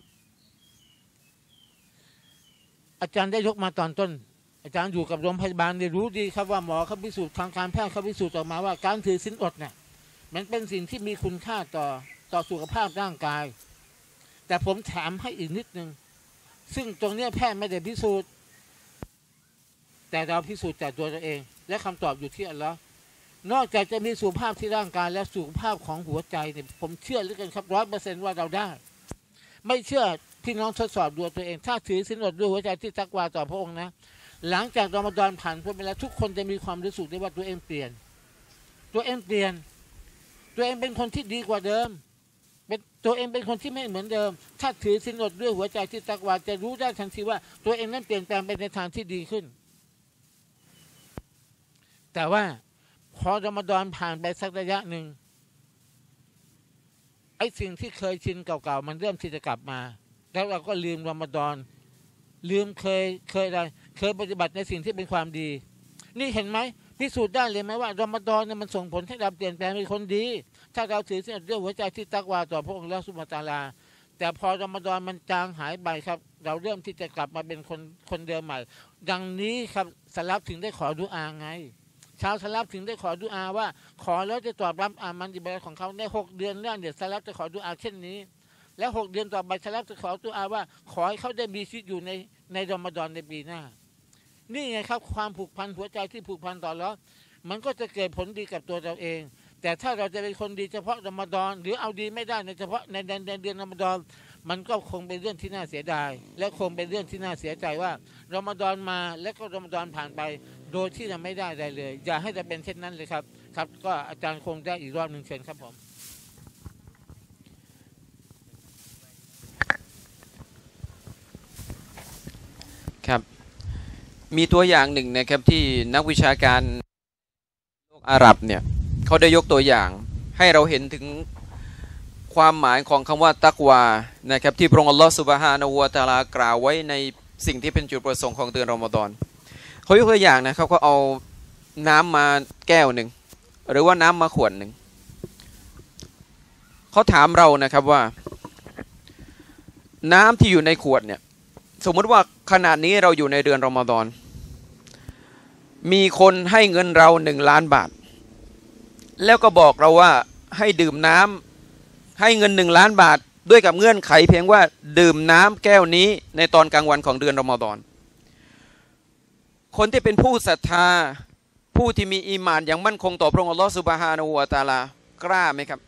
อาจารย์ได้ยกมาตอนต้นอาจารย์อยู่กับโรงพยาบาลได้รู้ดีครับว่าหมอเขาพิสูจน์ทางการแพทย์เขาพิสูจน์ออกมาว่าการถือศีลอดเนี่ยมันเป็นสิ่งที่มีคุณค่าต่อต่อสุขภาพร่างกายแต่ผมถามให้อีกนิดนึงซึ่งตรงนี้แพทย์ไม่ได้พิสูจน์แต่เราพิสูจน์จากตัวเราเองและคำตอบอยู่ที่อัลเลาะห์นอกจากจะมีสุขภาพที่ร่างกายและสุขภาพของหัวใจเนี่ยผมเชื่อเหลือเกินครับร้อยเปอร์เซนต์ว่าเราได้ไม่เชื่อพี่น้องทดสอบดูตัวเองถ้าถือศีลอดด้วยหัวใจที่ตักวาต่อพระองค์นะหลังจากรอมฎอนผ่านพ้นไปแล้วทุกคนจะมีความรู้สึกได้ว่าตัวเองเปลี่ยนตัวเองเปลี่ยนตัวเองเป็นคนที่ดีกว่าเดิมเป็นตัวเองเป็นคนที่ไม่เหมือนเดิมถ้าถือศีลอดด้วยหัวใจที่ตักวาจะรู้ได้ทันทีว่าตัวเองนั้นเปลี่ยนแปลงไปในทางที่ดีขึ้นแต่ว่าพอรอมฎอนผ่านไปสักระยะหนึ่งไอ้สิ่งที่เคยชินเก่าๆมันเริ่มที่จะกลับมาแล้วเราก็ลืมรอมฎอนลืมเคยเคยอะไรเคยปฏิบัติในสิ่งที่เป็นความดีนี่เห็นไหมพิสูจน์ได้เลยไหมว่ารอมฎอนเนี่ยมันส่งผลให้เราเปลี่ยนแปลงเป็นคนดีถ้าเราถือศีลด้วยหัวใจที่ตักวาต่อพระองค์แล้วซุบฮานะฮูวะตะอาลาแต่พอรอมฎอนมันจางหายไปครับเราเริ่มที่จะกลับมาเป็นคนคนเดิมใหม่ดังนี้ครับสลับถึงได้ขอดุอาไงชาวสลับถึงได้ขอดุอาว่าขอแล้วจะตอบรับอามันอิบาดะห์ของเขาในหกเดือนแรกเดี๋ยวสลับจะขอดุอาเช่นนี้แล้วหกเดือนต่อไปสลับจะขอดุอาว่าขอให้เขาได้มีชีวิตอยู่ในในรอมฎอนในปีหน้านี่ไงครับความผูกพันหัวใจที่ผูกพันต่ออัลเลาะห์มันก็จะเกิดผลดีกับตัวเราเองแต่ถ้าเราจะเป็นคนดีเฉพาะรอมฎอนหรือเอาดีไม่ได้ในเฉพาะในเดือนเดือนรอมฎอนมันก็คงเป็นเรื่องที่น่าเสียดายและคงเป็นเรื่องที่น่าเสียใจว่ารอมฎอนมาและก็รอมฎอนผ่านไปโดยที่เราไม่ได้อะไรเลยอย่าให้จะเป็นเช่นนั้นเลยครับครับก็อาจารย์คงได้อีกรอบหนึ่งเชิญครับผมครับมีตัวอย่างหนึ่งนะครับที่นักวิชาการโลกอาหรับเนี่ยเขาได้ยกตัวอย่างให้เราเห็นถึงความหมายของคำว่าตักวานะครับที่พระองค์อัลลอฮฺซุบฮานะฮูวะตะอาลากล่าวไว้ในสิ่งที่เป็นจุดประสงค์ของเดือนรอมฎอนเขายกตัวอย่างนะครับเขาเอาน้ำมาแก้วหนึ่งหรือว่าน้ำมาขวดหนึ่งเขาถามเรานะครับว่าน้ำที่อยู่ในขวดเนี่ยสมมติว่าขณะนี้เราอยู่ในเดือนรอมฎอนมีคนให้เงินเราหนึ่งล้านบาทแล้วก็บอกเราว่าให้ดื่มน้ำให้เงินหนึ่งล้านบาทด้วยกับเงื่อนไขเพียงว่าดื่มน้ำแก้วนี้ในตอนกลางวันของเดือนรอมฎอนคนที่เป็นผู้ศรัทธาผู้ที่มีอีหม่านอย่างมั่นคงต่อพระองค์อัลลอฮฺซุบฮานะฮูวะตะอาลากล้าไหมครับ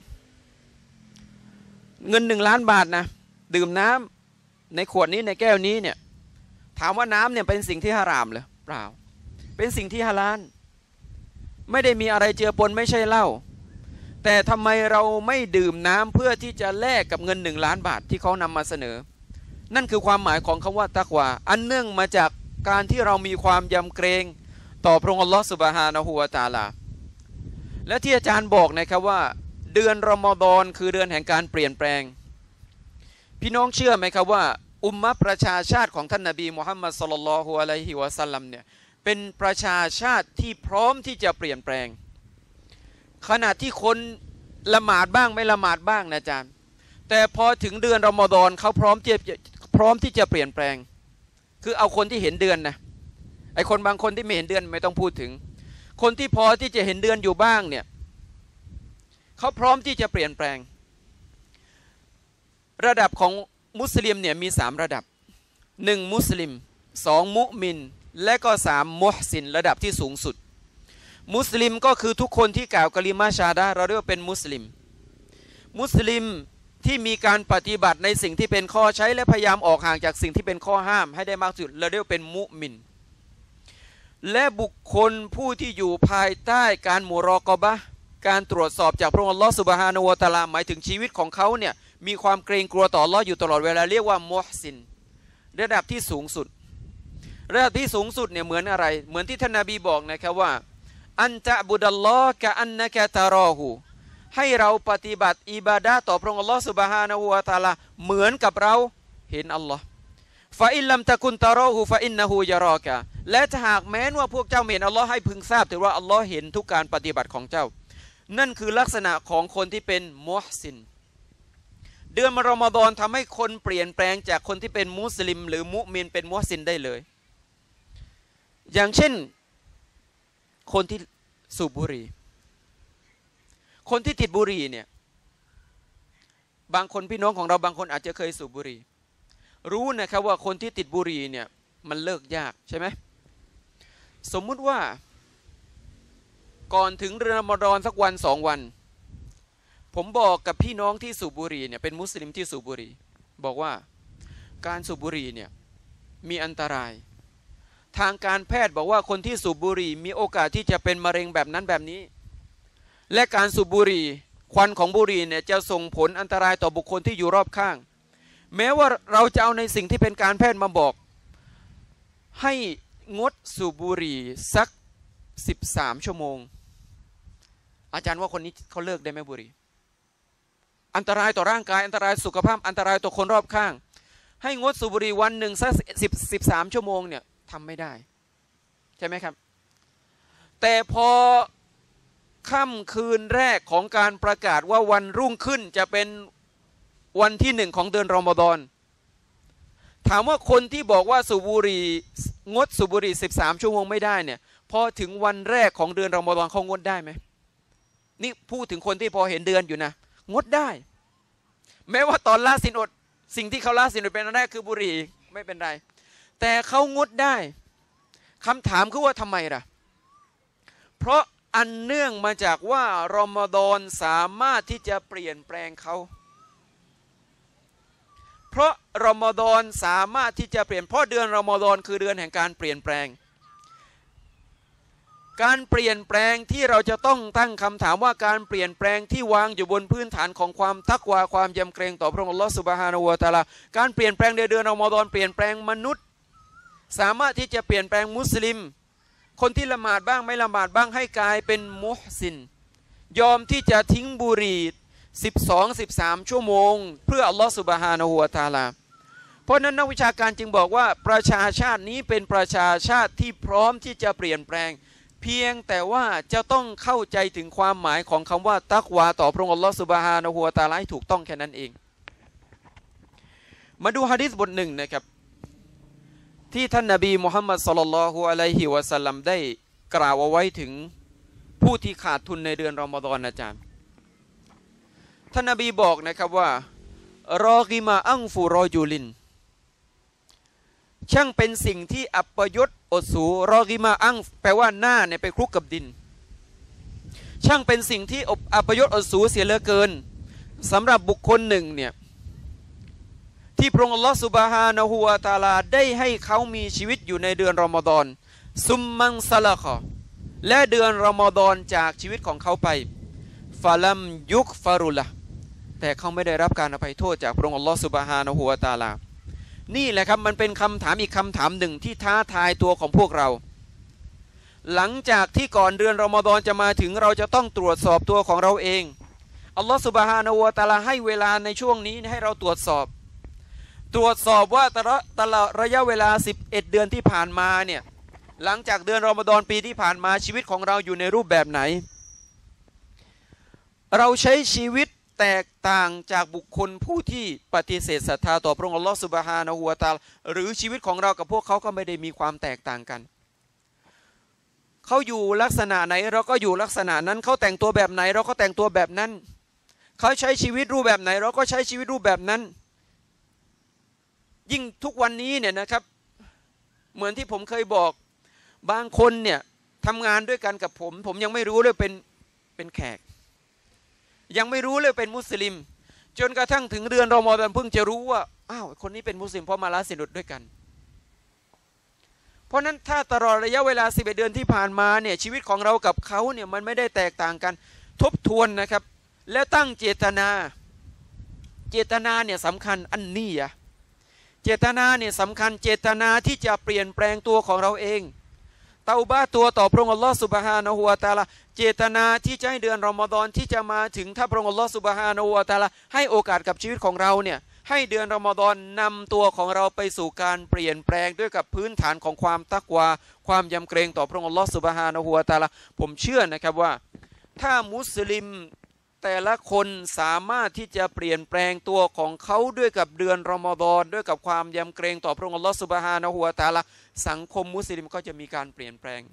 เงินหนึ่งล้านบาทนะดื่มน้ำในขวดนี้ในแก้วนี้เนี่ยถามว่าน้ำเนี่ยเป็นสิ่งที่ฮารามหรือเปล่าเป็นสิ่งที่ฮาลาลไม่ได้มีอะไรเจือปนไม่ใช่เหล้าแต่ทำไมเราไม่ดื่มน้ำเพื่อที่จะแลกกับเงินหนึ่งล้านบาทที่เขานำมาเสนอนั่นคือความหมายของคำว่าตักวาอันเนื่องมาจากการที่เรามีความยำเกรงต่อพระองค์อัลลอฮฺซุบฮานะฮูวะตะอาลาและที่อาจารย์บอกนะครับว่าเดือนรอมฎอนคือเดือนแห่งการเปลี่ยนแปลงพี่น้องเชื่อไหมครับว่าอุมมะประชาชาติของท่านนบีมุฮัมมัดศ็อลลัลลอฮุอะลัยฮิวะซัลลัมเนี่ยเป็นประชาชาติที่พร้อมที่จะเปลี่ยนแปลงขณะที่คนละหมาดบ้างไม่ละหมาดบ้างนะอาจารย์แต่พอถึงเดือนรอมฎอนเขาพร้อมที่จะพร้อมที่จะเปลี่ยนแปลงคือเอาคนที่เห็นเดือนนะไอคนบางคนที่ไม่เห็นเดือนไม่ต้องพูดถึงคนที่พอที่จะเห็นเดือนอยู่บ้างเนี่ยเขาพร้อมที่จะเปลี่ยนแปลงระดับของมุสลิมเนี่ยมีสามระดับหนึ่งมุสลิมสองมุมินและก็สามมุฮซินระดับที่สูงสุดมุสลิมก็คือทุกคนที่กล่าวกะลิมาชาดะเราเรียกว่าเป็นมุสลิมมุสลิมที่มีการปฏิบัติในสิ่งที่เป็นข้อใช้และพยายามออกห่างจากสิ่งที่เป็นข้อห้ามให้ได้มากที่สุดเราเรียกว่าเป็นมุมินและบุคคลผู้ที่อยู่ภายใต้การมุรอกอบะห์การตรวจสอบจากพระองค์อัลลอฮฺซุบฮานะฮูวะตะอาลาหมายถึงชีวิตของเขาเนี่ยมีความเกรงกลัวต่ออัลลอฮ์อยู่ตลอดเวลาเรียกว่ามุฮซินระดับที่สูงสุดระดับที่สูงสุดเนี่ยเหมือนอะไรเหมือนที่ท่านนบีบอกนะครับว่าอันตะบุดัลลอฮ์กะอันนะกะตะรอฮูให้เราปฏิบัติอิบาดะห์ต่อพระองค์อัลลอฮ์ซุบฮานะฮูวะตะอาลาเหมือนกับเราเห็นอัลลอฮ์ฟาอินลัมตะกุนตะรอฮูฟาอินนะฮูยะรอกะและถ้าหากแม้นว่าพวกเจ้าเห็นอัลลอฮ์ให้พึงทราบถือว่าอัลลอฮ์เห็นทุกการปฏิบัติของเจ้านั่นคือลักษณะของคนที่เป็นมุฮซินเดือนรอมฎอนทำให้คนเปลี่ยนแปลงจากคนที่เป็นมุสลิมหรือมุมินเป็นมุฮซินได้เลยอย่างเช่นคนที่สูบบุหรี่คนที่ติดบุหรี่เนี่ยบางคนพี่น้องของเราบางคนอาจจะเคยสูบบุหรี่รู้นะครับว่าคนที่ติดบุหรี่เนี่ยมันเลิกยากใช่ไหมสมมุติว่าก่อนถึงเดือนรอมฎอนสักวันสองวันผมบอกกับพี่น้องที่สูบบุหรี่เนี่ยเป็นมุสลิมที่สูบบุหรี่บอกว่าการสูบบุหรี่เนี่ยมีอันตรายทางการแพทย์บอกว่าคนที่สูบบุหรี่มีโอกาสที่จะเป็นมะเร็งแบบนั้นแบบนี้และการสูบบุหรี่ควันของบุหรี่เนี่ยจะส่งผลอันตรายต่อบุคคลที่อยู่รอบข้างแม้ว่าเราจะเอาในสิ่งที่เป็นการแพทย์มาบอกให้งดสูบบุหรี่สักสิบสามชั่วโมงอาจารย์ว่าคนนี้เขาเลิกได้ไหมบุหรี่อันตรายต่อร่างกายอันตรายสุขภาพอันตรายต่อคนรอบข้างให้งดสูบบุหรี่วันหนึ่งสักสิบสิบสามชั่วโมงเนี่ยทำไม่ได้ใช่ไหมครับแต่พอค่ำคืนแรกของการประกาศว่าวันรุ่งขึ้นจะเป็นวันที่หนึ่งของเดือนรอมฎอนถามว่าคนที่บอกว่าสูบบุหรี่งดสูบบุหรี่สิบสามชั่วโมงไม่ได้เนี่ยพอถึงวันแรกของเดือนรอมฎอนเขางดได้ไหมนี่พูดถึงคนที่พอเห็นเดือนอยู่นะงดได้แม้ว่าตอนละศีลอดสิ่งที่เขาละศีลอดเป็นอันแรกคือบุหรี่ไม่เป็นไรแต่เขางดได้คำถามคือว่าทำไมล่ะเพราะอันเนื่องมาจากว่ารอมฎอนสามารถที่จะเปลี่ยนแปลงเขาเพราะรอมฎอนสามารถที่จะเปลี่ยนเพราะเดือนรอมฎอนคือเดือนแห่งการเปลี่ยนแปลงการเปลี่ยนแปลงที่เราจะต้องตั้งคำถามว่าการเปลี่ยนแปลงที่วางอยู่บนพื้นฐานของความตักวาความยำเกรงต่อพระองค์อัลลอฮฺซุบฮานะฮูวะตะอาลาการเปลี่ยนแปลงในเดือนรอมฎอนเปลี่ยนแปลงมนุษย์สามารถที่จะเปลี่ยนแปลงมุสลิมคนที่ละหมาดบ้างไม่ละหมาดบ้างให้กลายเป็นมุฮซินยอมที่จะทิ้งบุหรี่สิบสอง สิบสามชั่วโมงเพื่ออัลลอฮฺซุบฮานะฮูวะตะอาลาเพราะนั้นนักวิชาการจึงบอกว่าประชาชาตินี้เป็นประชาชาติที่พร้อมที่จะเปลี่ยนแปลงเพียงแต่ว่าจะต้องเข้าใจถึงความหมายของคำว่าตักวาต่อพระองค์อัลลอฮฺซุบฮานะฮูวะตะอาลาให้ถูกต้องแค่นั้นเองมาดูหะดีษบทหนึ่งนะครับที่ท่านนบีมุฮัมมัดศ็อลลัลลอฮุอะลัยฮิวะซัลลัมได้กล่าวเอาไว้ถึงผู้ที่ขาดทุนในเดือนรอมฎอนอาจารย์ท่านนบีบอกนะครับว่ารอกิมาอังฟูรอจูลินช่างเป็นสิ่งที่อัปยศอดสูรอกิมาอังแปลว่าหน้าเนี่ยไปคลุกกับดินช่างเป็นสิ่งที่อัปยศอดสูเสียเหลือเกินสำหรับบุคคลหนึ่งเนี่ยที่พระองค์อัลลอฮฺซุบฮานะฮูวะตะอาลาได้ให้เขามีชีวิตอยู่ในเดือนรอมฎอนซุมมังซะละกะและเดือนรอมฎอนจากชีวิตของเขาไปฟะลัมยุกฟารุละแต่เขาไม่ได้รับการอภัยโทษจากพระองค์อัลลอฮฺซุบฮานะฮูวะตะอาลานี่แหละครับมันเป็นคำถามอีกคำถามหนึ่งที่ท้าทายตัวของพวกเราหลังจากที่ก่อนเดือนรอมฎอนจะมาถึงเราจะต้องตรวจสอบตัวของเราเองอัลลอฮฺซุบฮานะฮูวะตะอาลาให้เวลาในช่วงนี้ให้เราตรวจสอบตรวจสอบว่าตลอดตลอดระยะเวลาสิบเอ็ดเดือนที่ผ่านมาเนี่ยหลังจากเดือนรอมฎอนปีที่ผ่านมาชีวิตของเราอยู่ในรูปแบบไหนเราใช้ชีวิตแตกต่างจากบุคคลผู้ที่ปฏิเสธศรัทธาต่อพระองค์อัลลอฮฺซุบฮานะฮูวะตะอาลาหรือชีวิตของเรากับพวกเขาก็ไม่ได้มีความแตกต่างกันเขาอยู่ลักษณะไหนเราก็อยู่ลักษณะนั้นเขาแต่งตัวแบบไหนเราก็แต่งตัวแบบนั้นเขาใช้ชีวิตรูปแบบไหนเราก็ใช้ชีวิตรูปแบบนั้นยิ่งทุกวันนี้เนี่ยนะครับเหมือนที่ผมเคยบอกบางคนเนี่ยทำงานด้วยกันกับผมผมยังไม่รู้เลยเป็นเป็นแขกยังไม่รู้เลยเป็นมุสลิมจนกระทั่งถึงเดือนรอมฎอนเพิ่งจะรู้ว่าอ้าวคนนี้เป็นมุสลิมเพราะมาละศีลอดด้วยกันเพราะนั้นถ้าตลอดระยะเวลาสิบเอ็ดเดือนที่ผ่านมาเนี่ยชีวิตของเรากับเขาเนี่ยมันไม่ได้แตกต่างกันทบทวนนะครับแล้วตั้งเจตนาเจตนาเนี่ยสำคัญอันนี้อะเจตนาเนี่ยสำคัญเจตนาที่จะเปลี่ยนแปลงตัวของเราเองเตาบะตัวต่อพระองค์อัลลอฮฺซุบฮานะฮูวะตะอาลาเจตนาที่จะให้เดือนรอมฎอนที่จะมาถึงถ้าพระองค์อัลลอฮฺซุบฮานะฮูวะตะอาลาให้โอกาสกับชีวิตของเราเนี่ยให้เดือนรอมฎอนนำตัวของเราไปสู่การเปลี่ยนแปลงด้วยกับพื้นฐานของความตักวาความยำเกรงต่อพระองค์อัลลอฮฺซุบฮานะฮูวะตะอาลาผมเชื่อนะครับว่าถ้ามุสลิมแต่ละคนสามารถที่จะเปลี่ยนแปลงตัวของเขาด้วยกับเดือนรอมฎอนด้วยกับความยำเกรงต่อพระองค์อัลลอฮฺซุบฮานะฮูวะตะอาลาสังคมมุสลิมก็จะมีการเปลี่ยนแปลง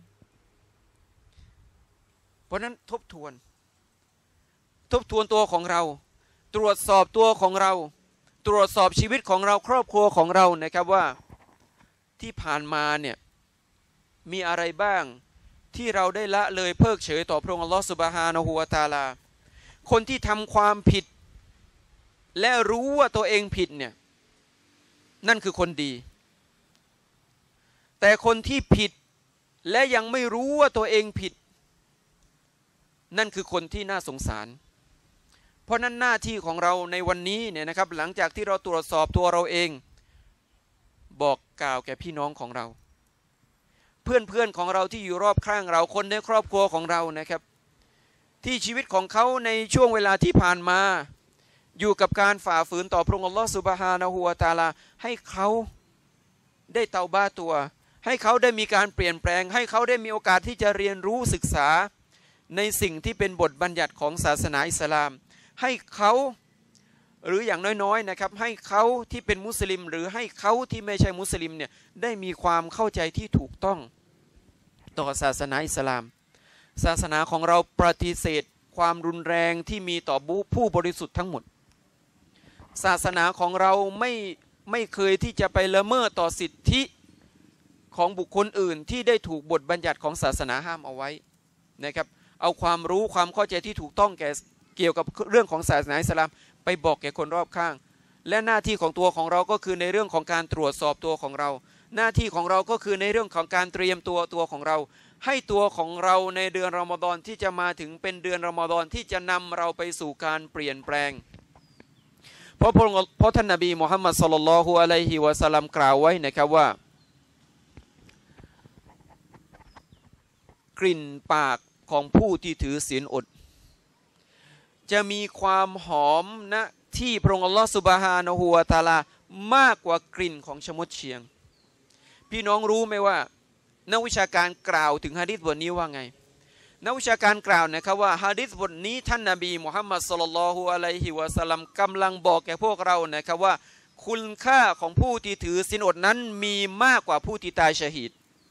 เพราะนั้นทบทวนทบทวนตัวของเราตรวจสอบตัวของเราตรวจสอบชีวิตของเราครอบครัวของเรานะครับว่าที่ผ่านมาเนี่ยมีอะไรบ้างที่เราได้ละเลยเพิกเฉยต่อพระองค์อัลลอฮฺซุบฮานะฮูวะตะอาลาคนที่ทำความผิดและรู้ว่าตัวเองผิดเนี่ยนั่นคือคนดีแต่คนที่ผิดและยังไม่รู้ว่าตัวเองผิดนั่นคือคนที่น่าสงสารเพราะนั้นหน้าที่ของเราในวันนี้เนี่ยนะครับหลังจากที่เราตรวจสอบตัวเราเองบอกกล่าวแก่พี่น้องของเราเพื่อนๆของเราที่อยู่รอบข้างเราคนในครอบครัวของเรานะครับที่ชีวิตของเขาในช่วงเวลาที่ผ่านมาอยู่กับการฝ่าฝืนต่อพระองค์อัลลอฮฺซุบฮานะฮูวะตะอาลาให้เขาได้เตาบ้าตัวให้เขาได้มีการเปลี่ยนแปลงให้เขาได้มีโอกาสที่จะเรียนรู้ศึกษาในสิ่งที่เป็นบทบัญญัติของศาสนาอิสลามให้เขาหรืออย่างน้อยๆนะครับให้เขาที่เป็นมุสลิมหรือให้เขาที่ไม่ใช่มุสลิมเนี่ยได้มีความเข้าใจที่ถูกต้องต่อศาสนาอิสลามศาสนาของเราปฏิเสธความรุนแรงที่มีต่อผู้บริสุทธิ์ทั้งหมดศาสนาของเราไม่ไม่เคยที่จะไปละเมิดต่อสิทธิของบุคคลอื่นที่ได้ถูกบทบัญญัติของศาสนาห้ามเอาไว้นะครับเอาความรู้ความเข้าใจที่ถูกต้องแก่เกี่ยวกับเรื่องของศาสนาอิสลามไปบอกแก่คนรอบข้างและหน้าที่ของตัวของเราก็คือในเรื่องของการตรวจสอบตัวของเราหน้าที่ของเราก็คือในเรื่องของการเตรียมตัวตัวของเราให้ตัวของเราในเดือนรอมฎอนที่จะมาถึงเป็นเดือนรอมฎอนที่จะนำเราไปสู่การเปลี่ยนแปลงเพราะเพราะท่านนบีมุฮัมมัดศ็อลลัลลอฮุอะลัยฮิวะซัลลัมกล่าวไว้นะครับว่ากลิ่นปากของผู้ที่ถือศีลอดจะมีความหอมณที่พระองค์อัลลอฮฺซุบฮานะฮูวะตะอาลามากกว่ากลิ่นของชะมดเชียงพี่น้องรู้ไหมว่านักวิชาการกล่าวถึงหะดีษบทนี้ว่าไงนักวิชาการกล่าวนะครับว่าหะดีษบทนี้ท่านนบีมุฮัมมัดศ็อลลัลลอฮุอะลัยฮิวะซัลลัมกำลังบอกแก่พวกเรานะครับว่าคุณค่าของผู้ที่ถือศีลอดนั้นมีมากกว่าผู้ที่ตายชะฮีด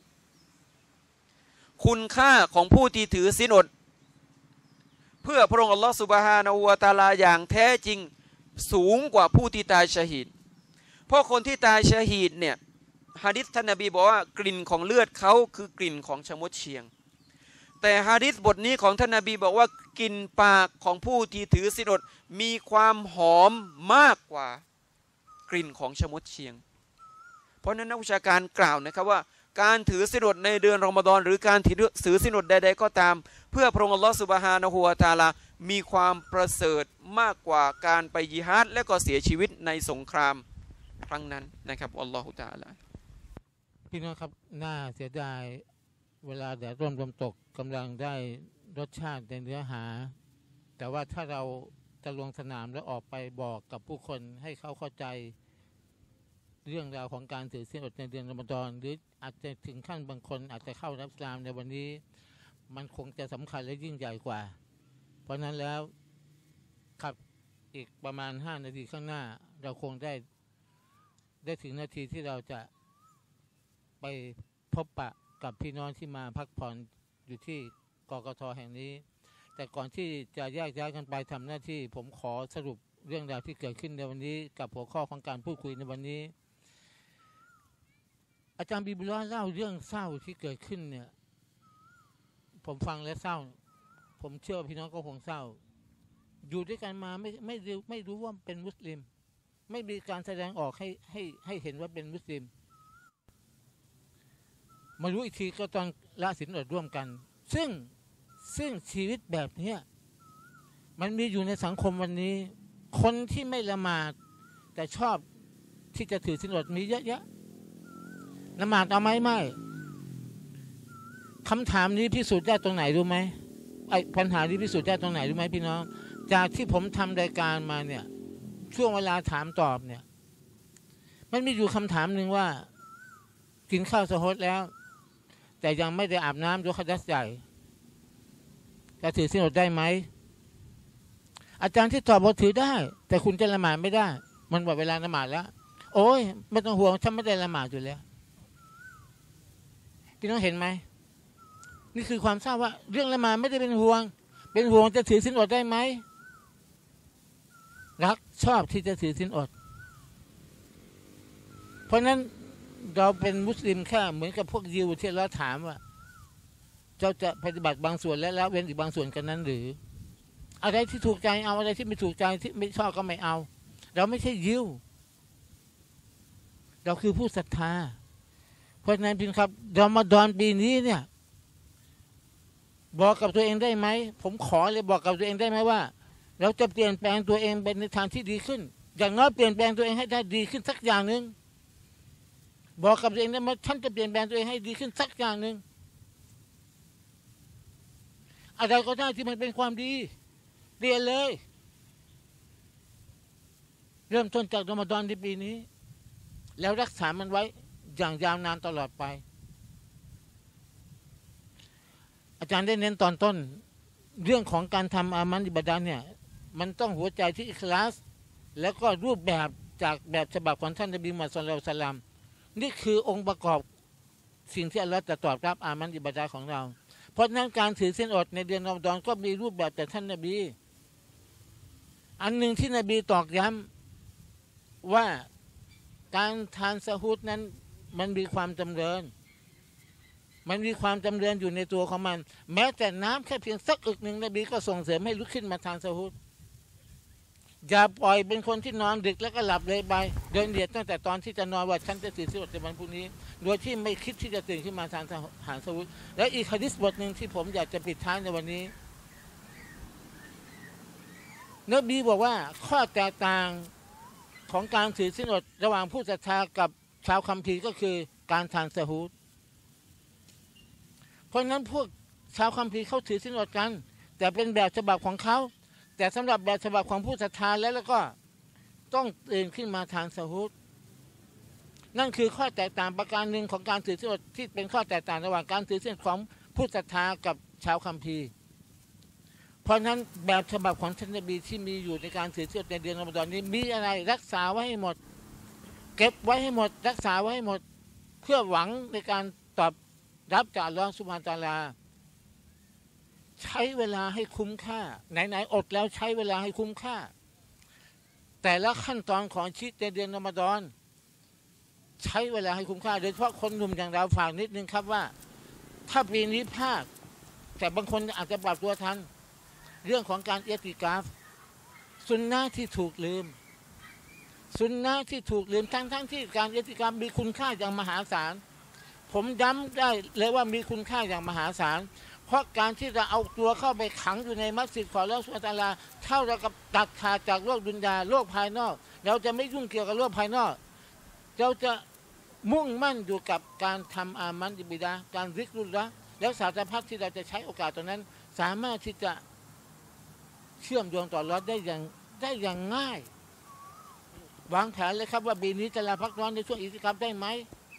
คุณค่าของผู้ที่ถือศีลอดเพื่อพระองค์อัลลอฮฺซุบฮานะฮูวะตะอาลาอย่างแท้จริงสูงกว่าผู้ที่ตายชะฮีดเพราะคนที่ตายชะฮีดเนี่ยหะดีษท่านนบีบอกว่ากลิ่นของเลือดเขาคือกลิ่นของชะมดเชียงแต่หะดีษบทนี้ของท่านนบีบอกว่ากลิ่นปากของผู้ที่ถือศีลอดมีความหอมมากกว่ากลิ่นของชะมดเชียงเพราะนั้นนักวิชาการกล่าวนะครับว่าการถือศีลอดในเดือนรอมฎอนหรือการถือศีลอดใดๆก็ตามเพื่อพระองค์อัลลอฮฺซุบฮานะฮูวะตะอาลามีความประเสริฐมากกว่าการไปญิฮาดและก็เสียชีวิตในสงครามครั้งนั้นนะครับอัลลอฮฺตะอาลาพี่น้องครับน่าเสียดายเวลาแดดร่มลมตกกำลังได้รสชาติในเนื้อหาแต่ว่าถ้าเราจะลงสนามแล้วออกไปบอกกับผู้คนให้เขาเข้าใจเรื่องราวของการถือศีลอดในเดือนรอมฎอนหรืออาจจะถึงขั้นบางคนอาจจะเข้ารับอิสลามในวันนี้มันคงจะสำคัญและยิ่งใหญ่กว่าเพราะนั้นแล้วครับอีกประมาณห้านาทีข้างหน้าเราคงได้ได้ถึงนาทีที่เราจะไปพบปะกับพี่น้องที่มาพักผ่อนอยู่ที่กกท.แห่งนี้แต่ก่อนที่จะแยกย้ายกันไปทำหน้าที่ผมขอสรุปเรื่องราวที่เกิดขึ้นในวันนี้กับหัวข้อของการพูดคุยในวันนี้อาจารย์บิบุลลาห์เล่าเรื่องเศร้าที่เกิดขึ้นเนี่ยผมฟังแล้วเศร้าผมเชื่อพี่น้องก็คงเศร้าอยู่ด้วยกันมาไม่ไม่รู้ไม่รู้ว่าเป็นมุสลิมไม่มีการแสดงออกให้ให้ให้เห็นว่าเป็นมุสลิมมารู้อีกทีก็ตอนละศีลอดร่วมกันซึ่งซึ่งชีวิตแบบนี้มันมีอยู่ในสังคมวันนี้คนที่ไม่ละหมาดแต่ชอบที่จะถือศีลอดมีเยอะแยะละหมาดเอาไหมไม่คำถามนี้พิสูจน์ได้ตรงไหนรู้ไหมไอ้ปัญหานี้พิสูจน์ได้ตรงไหนรู้ไหมพี่น้องจากที่ผมทำรายการมาเนี่ยช่วงเวลาถามตอบเนี่ยมันมีอยู่คำถามหนึ่งว่ากินข้าวสะฮดแล้วแต่ยังไม่ได้อาบน้ำยกขดัสใหญ่จะถือศีลอดได้ไหมอาจารย์ที่ตอบบอกถือได้แต่คุณจะละหมาดไม่ได้มันหมดเวลาละหมาดแล้วโอ้ยไม่ต้องห่วงฉันไม่ได้ละหมาดอยู่แล้วพี่น้องเห็นไหมนี่คือความทราบว่าเรื่องละหมาดไม่ได้เป็นห่วงเป็นห่วงจะถือศีลอดได้ไหมรักชอบที่จะถือศีลอดเพราะนั้นเราเป็นมุสลิมแค่เหมือนกับพวกยิวที่เราถามว่าเจ้าจะปฏิบัติบางส่วนและละเว้นอีกบางส่วนกันนั้นหรืออะไรที่ถูกใจเอาอะไรที่ไม่ถูกใจที่ไม่ชอบก็ไม่เอาเราไม่ใช่ยิวเราคือผู้ศรัทธาเพราะฉะนั้นพี่ครับรอมฎอนปีนี้เนี่ยบอกกับตัวเองได้ไหมผมขอเลยบอกกับตัวเองได้ไหมว่าเราจะเปลี่ยนแปลงตัวเองเป็นในทางที่ดีขึ้นอย่างน้อยเปลี่ยนแปลงตัวเองให้ได้ดีขึ้นสักอย่างหนึ่งบอกกับตัวเองได้ไหมฉันจะเปลี่ยนแปลงตัวเองให้ดีขึ้นสักอย่างหนึ่งอะไรก็ได้ที่มันเป็นความดีเปลี่ยนเลยเริ่มต้นจากรอมฎอนในปีนี้แล้วรักษามันไว้อย่างยาวนานตลอดไปอาจารย์ได้เน้นตอนต้นเรื่องของการทำอามันอิบาดะห์เนี่ยมันต้องหัวใจที่อิคลาสแล้วก็รูปแบบจากแบบฉบับของท่านนบีมุฮัมมัด ศ็อลลัลลอฮุอะลัยฮิวะซัลลัมนี่คือองค์ประกอบสิ่งที่อัลเลาะห์จะตอบรับอามันอิบาดะห์ของเราเพราะนั้นการถือศีลอดในเดือนรอมฎอนก็มีรูปแบบจากท่านนบีอันหนึ่งที่นบีตอกย้ำว่าการทานซะฮูดนั้นมันมีความจำเริญมันมีความจำเริญอยู่ในตัวของมันแม้แต่น้ำแค่เพียงสักอึกหนึ่งนบีก็ส่งเสริมให้ลุกขึ้นมาทานซะฮูดอย่าปล่อยเป็นคนที่นอนดึกแล้วก็หลับเลยไปโดยเดียดตั้งแต่ตอนที่จะนอนว่าฉันจะถือศีลอดในวันพรุ่งนี้โดยที่ไม่คิดที่จะตื่นขึ้นมาทานอาหารซะฮูดและอีกหะดีษบทหนึ่งที่ผมอยากจะปิดท้ายในวันนี้นบีบอกว่าข้อแตกต่างของการถือศีลอดระหว่างผู้ศรัทธากับชาวคัมภีร์ก็คือการทานซะฮูดเพราะนั้นพวกชาวคัมภีร์เขาถือศีลอดกันแต่เป็นแบบฉบับของเขาแต่สำหรับแบบฉบับของผู้ศรัทธาแล้วแล้วก็ต้องตื่นขึ้นมาทานซะฮูดนั่นคือข้อแตกต่างประการหนึ่งของการถือศีลอดที่เป็นข้อแตกต่างระหว่างการถือศีลของผู้ศรัทธากับชาวคัมภีร์เพราะนั้นแบบฉบับของท่านนบีที่มีอยู่ในการถือศีลอดในเดือนรอมฎอนนี้มีอะไรรักษาไว้ให้หมดเก็บไว้ให้หมดรักษาไว้ให้หมดเพื่อหวังในการตอบรับจากอัลเลาะห์ซุบฮานะฮูวะตะอาลาใช้เวลาให้คุ้มค่าไหนๆอดแล้วใช้เวลาให้คุ้มค่าแต่ละขั้นตอนของชีวิตในเดือนรอมฎอนใช้เวลาให้คุ้มค่าโดยเฉพาะคนหนุ่มอย่างเราฝากนิดนึงครับว่าถ้าปีนี้พลาดแต่บางคนอาจจะปรับตัวทันเรื่องของการเอติกาฟสุนนะที่ถูกลืมสุนนะที่ถูกลืมทั้งทั้งที่การเอติกาฟมีคุณค่าอย่างมหาศาลผมย้ำได้เลยว่ามีคุณค่าอย่างมหาศาลเพราะการที่จะเอาตัวเข้าไปขังอยู่ในมัสยิดของอัลเลาะห์ซุบฮานะฮูวะตะอาลาเท่ากับตัดขาดจากโลกดุนยาโลกภายนอกเราจะไม่ยุ่งเกี่ยวกับโลกภายนอกเราจะมุ่งมั่นอยู่กับการทำอามันอิบาดะห์การซิกรุลละห์แล้วสารพัดที่เราจะใช้โอกาสตรงนั้นสามารถที่จะเชื่อมโยงต่ออัลเลาะห์ได้อย่างได้อย่างง่ายวางแผนเลยครับว่าปีนี้จะลาพักร้อนในช่วงอิติกาฟได้ไหม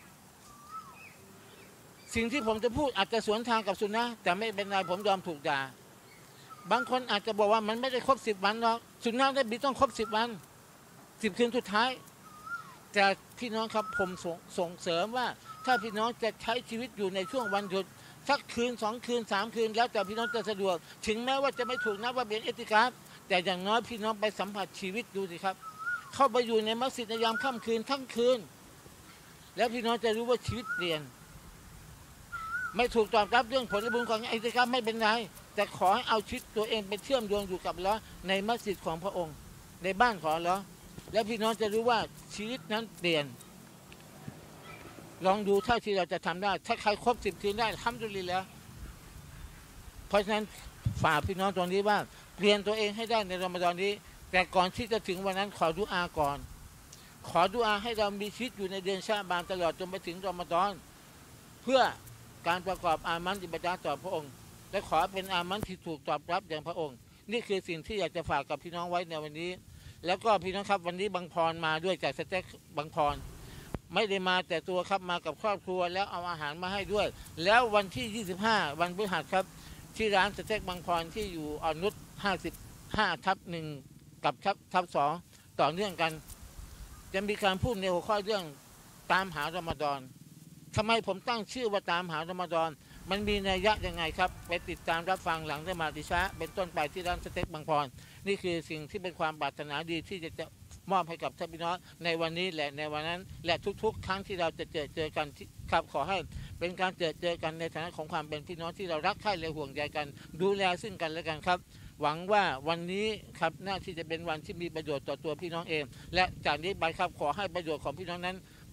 สิ่งที่ผมจะพูดอาจจะสวนทางกับสุนนะแต่ไม่เป็นไรผมยอมถูกด่าบางคนอาจจะบอกว่ามันไม่ได้ครบสิบวันหรอกสุนนะได้บีต้องครบสิบวันสิบคืนสุดท้ายแต่พี่น้องครับผมส่งส่งเสริมว่าถ้าพี่น้องจะใช้ชีวิตอยู่ในช่วงวันหยุดสักคืนสองคืนสามคืนแล้วแต่พี่น้องจะสะดวกถึงแม้ว่าจะไม่ถูกนับว่าเป็นเอติกาฟแต่อย่างน้อยพี่น้องไปสัมผัสชีวิตดูสิครับเข้าไปอยู่ในมัสยิดในยามค่ำคืนทั้งคืนแล้วพี่น้องจะรู้ว่าชีวิตเปลี่ยนไม่ถูกตอบรับเรื่องผลบุญของอิติกาฟไม่เป็นไรแต่ขอให้เอาชีวิตตัวเองไปเชื่อมโยงอยู่กับอัลเลาะห์ในมัสยิดของพระองค์ในบ้านของอัลเลาะห์แล้วพี่น้องจะรู้ว่าชีวิตนั้นเปลี่ยนลองดูเท่าที่เราจะทำได้ถ้าใครครบสิบคืนได้อัลฮัมดุลิลละห์เพราะฉะนั้นฝากพี่น้องตรงนี้ว่าเปลี่ยนตัวเองให้ได้ในรอมฎอนนี้แต่ก่อนที่จะถึงวันนั้นขอดุอาก่อนขอดุอาให้เรามีชีวิตอยู่ในเดือนชะบานตลอดจนไปถึงรอมฎอนเพื่อการประกอบอามันอิบาดะห์ต่อพระองค์และขอเป็นอามันที่ถูกตอบรับอย่างพระองค์นี่คือสิ่งที่อยากจะฝากกับพี่น้องไว้ในวันนี้แล้วก็พี่น้องครับวันนี้บางพรมาด้วยจากสเต็กบางพรไม่ได้มาแต่ตัวครับมากับครอบครัวแล้วเอาอาหารมาให้ด้วยแล้ววันที่ยี่สิบห้าวันพฤหัสครับที่ร้านสเต็กบางพรที่อยู่อ่อนนุชห้าสิบห้าทับหนึ่งกับทับทับสองต่อเนื่องกันจะมีการพูดในหัวข้อเรื่องตามหารอมฎอนทำไมผมตั้งชื่อว่าตามหารอมฎอนมันมีนัยยะยังไงครับไปติดตามรับฟังหลังละหมาดอิชาเป็นต้นไปที่ร้านสเต็กบางพรนี่คือสิ่งที่เป็นความปรารถนาดีที่จะจะมอบให้กับท่านพี่น้องในวันนี้และในวันนั้นและทุกๆครั้งที่เราจะเจอเจอกันครับขอให้เป็นการเจอเจอกันในฐานะของความเป็นพี่น้องที่เรารักใคร่และห่วงใยกันดูแลซึ่งกันและกันครับหวังว่าวันนี้ครับน่าที่จะเป็นวันที่มีประโยชน์ต่อตัวพี่น้องเองและจากนี้ไปครับขอให้ประโยชน์ของพี่น้องนั้น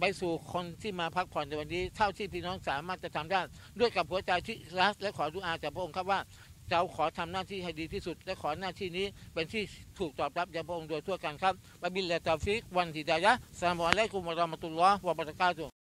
ไปสู่คนที่มาพักผ่อนในวันนี้เท่าที่พี่น้องสามารถจะทำได้ด้วยกับหัวใจที่รักและขอดุอาจากพระองค์ครับว่าเราขอทำหน้าที่ให้ดีที่สุดและขอหน้าที่นี้เป็นที่ถูกตอบรับจากพระองค์โดยทั่วกันครับบะบิลลาฮิตอฟิกวันฮิดายะฮ์อัสสลามุอะลัยกุมวะเราะมะตุลลอฮ์วะบะเราะกาตุฮ์